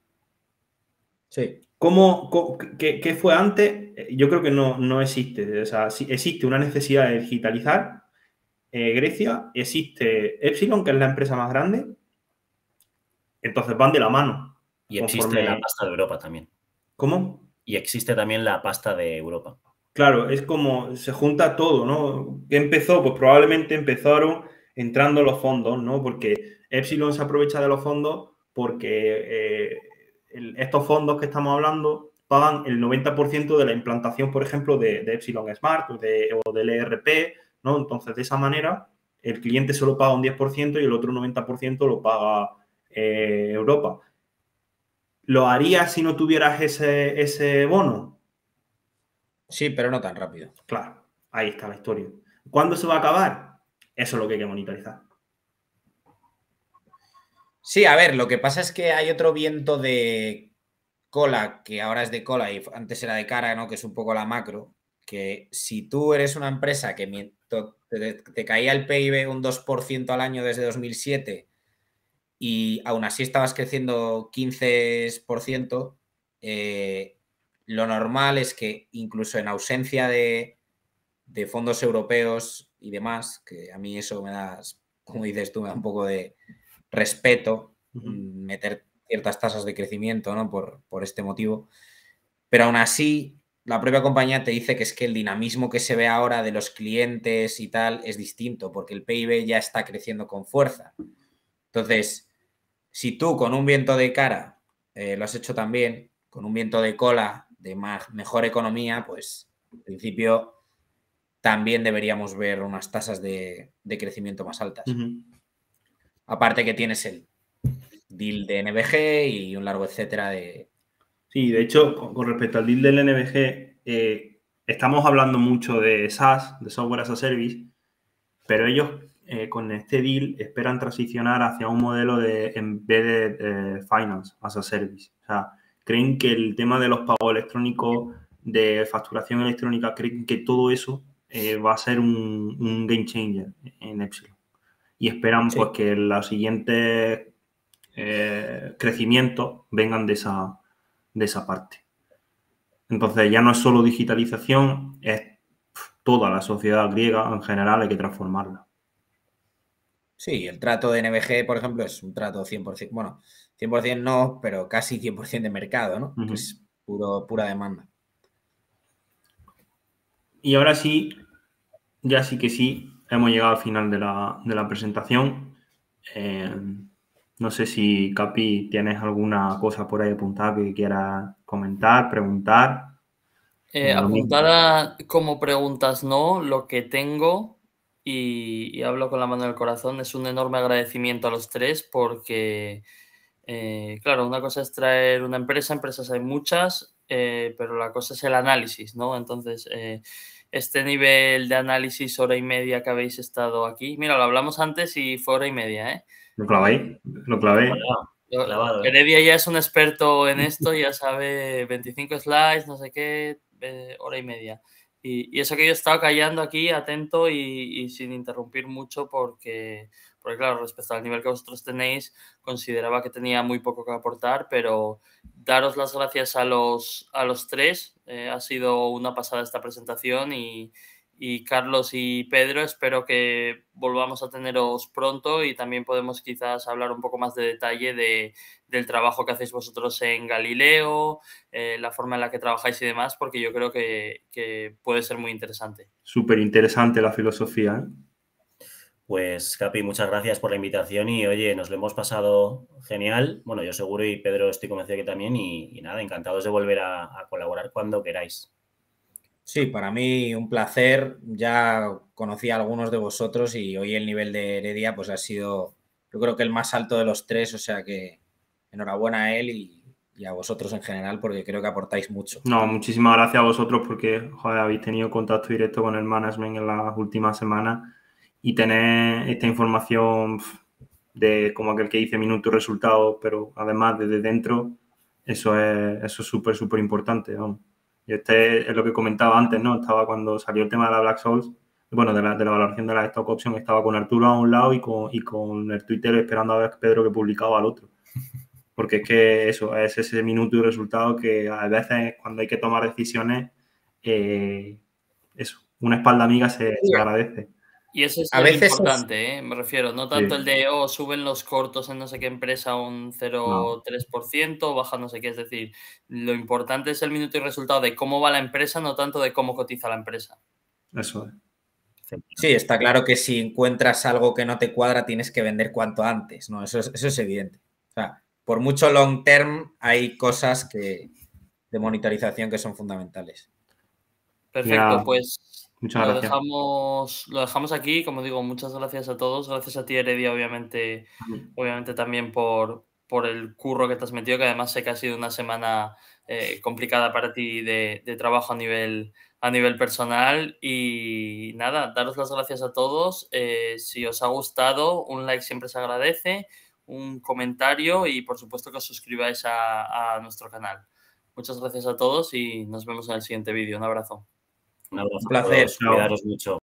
Sí. ¿Qué fue antes? Yo creo que no existe. O sea, sí existe una necesidad de digitalizar Grecia, existe Epsilon, que es la empresa más grande, entonces van de la mano. Y existe la pasta de Europa también. ¿Cómo? Y existe también la pasta de Europa. Claro, es como se junta todo, ¿no? ¿Qué empezó? Pues probablemente empezaron entrando los fondos, ¿no? Porque Epsilon se aprovecha de los fondos porque estos fondos que estamos hablando pagan el 90% de la implantación, por ejemplo, de Epsilon Smart o del ERP, ¿no? Entonces, de esa manera, el cliente solo paga un 10% y el otro 90% lo paga Europa. ¿Lo harías si no tuvieras ese bono? Sí, pero no tan rápido. Claro, ahí está la historia. ¿Cuándo se va a acabar? Eso es lo que hay que monitorizar. Sí, a ver, lo que pasa es que hay otro viento de cola, que ahora es de cola y antes era de cara, ¿no? Que es un poco la macro, que si tú eres una empresa que te caía el PIB un 2% al año desde 2007 y aún así estabas creciendo 15%, lo normal es que incluso en ausencia de fondos europeos y demás, que a mí eso me da, como dices tú, me da un poco de respeto, meter ciertas tasas de crecimiento, ¿no? Por este motivo. Pero aún así, la propia compañía te dice que es que el dinamismo que se ve ahora de los clientes y tal es distinto, porque el PIB ya está creciendo con fuerza. Entonces, si tú con un viento de cara lo has hecho también, con un viento de cola de mejor economía, pues En principio, también deberíamos ver unas tasas de crecimiento más altas. Aparte que tienes el deal de NBG y un largo etcétera de... Sí, de hecho, con respecto al deal del NBG, estamos hablando mucho de SaaS, de Software as a Service, pero ellos con este deal esperan transicionar hacia un modelo de Embedded Finance as a Service. O sea, creen que el tema de los pagos electrónicos, de facturación electrónica, creen que todo eso va a ser un game changer en Epsilon. Y esperan pues que los siguientes crecimientos vengan de esa parte. Entonces ya no es solo digitalización, es toda la sociedad griega en general, hay que transformarla. Sí, el trato de NBG, por ejemplo, es un trato 100%, bueno, 100% no, pero casi 100% de mercado, ¿no? Que es pura demanda. Y ahora sí, ya sí que sí, hemos llegado al final de la presentación. No sé si, Capi, tienes alguna cosa por ahí apuntada que quieras comentar, preguntar. Apuntada como preguntas no, lo que tengo, y hablo con la mano del corazón, es un enorme agradecimiento a los tres porque, claro, una cosa es traer una empresa, empresas hay muchas, pero la cosa es el análisis, ¿no? Entonces, este nivel de análisis, hora y media que habéis estado aquí, mira, lo hablamos antes y fue hora y media, ¿eh? Lo clavé. Clavado, ¿eh? Heredia ya es un experto en esto, ya sabe 25 slides, no sé qué, hora y media. Y eso que yo he estado callando aquí, atento y sin interrumpir mucho porque, claro, respecto al nivel que vosotros tenéis, consideraba que tenía muy poco que aportar, pero daros las gracias a los tres. Ha sido una pasada esta presentación y Carlos y Pedro, espero que volvamos a teneros pronto y también podemos quizás hablar un poco más de detalle del trabajo que hacéis vosotros en Galileo, la forma en la que trabajáis y demás, porque yo creo que puede ser muy interesante. Súper interesante la filosofía, ¿eh? Pues, Capi, muchas gracias por la invitación y, oye, nos lo hemos pasado genial. Bueno, yo seguro y Pedro estoy convencido que también y nada, encantados de volver a colaborar cuando queráis. Sí, para mí un placer. Ya conocí a algunos de vosotros y hoy el nivel de Heredia pues ha sido, yo creo que el más alto de los tres, o sea que enhorabuena a él y a vosotros en general porque creo que aportáis mucho. No, muchísimas gracias a vosotros porque, joder, habéis tenido contacto directo con el management en las últimas semanas y tener esta información de como aquel que dice minuto y resultado, pero además desde dentro, eso es súper, súper importante, vamos. Y este es lo que comentaba antes, ¿no? Estaba cuando salió el tema de la Black Souls, bueno, de la valoración de la stock option, estaba con Arturo a un lado y con el Twitter esperando a ver Pedro que publicaba al otro. Porque es que eso, es ese minuto y resultado que a veces cuando hay que tomar decisiones, eso, una espalda amiga se agradece. Y eso es A lo veces importante, me refiero, no tanto Sí. el de, suben los cortos en no sé qué empresa un 0,3%, baja no sé qué, es decir, lo importante es el minuto y resultado de cómo va la empresa, no tanto de cómo cotiza la empresa. Eso es. Sí, está claro que si encuentras algo que no te cuadra tienes que vender cuanto antes, ¿no? Eso es evidente. O sea, por mucho long term hay cosas de monitorización que son fundamentales. Perfecto, Ya, pues muchas gracias. lo dejamos aquí. Como digo, muchas gracias a todos. Gracias a ti, Heredia, obviamente también por el curro que te has metido, que además sé que ha sido una semana complicada para ti de trabajo a nivel personal. Y nada, daros las gracias a todos. Si os ha gustado, un like siempre se agradece, un comentario y por supuesto que os suscribáis a nuestro canal. Muchas gracias a todos y nos vemos en el siguiente vídeo. Un abrazo. Un abrazo Un placer. a todos. Cuidaros mucho.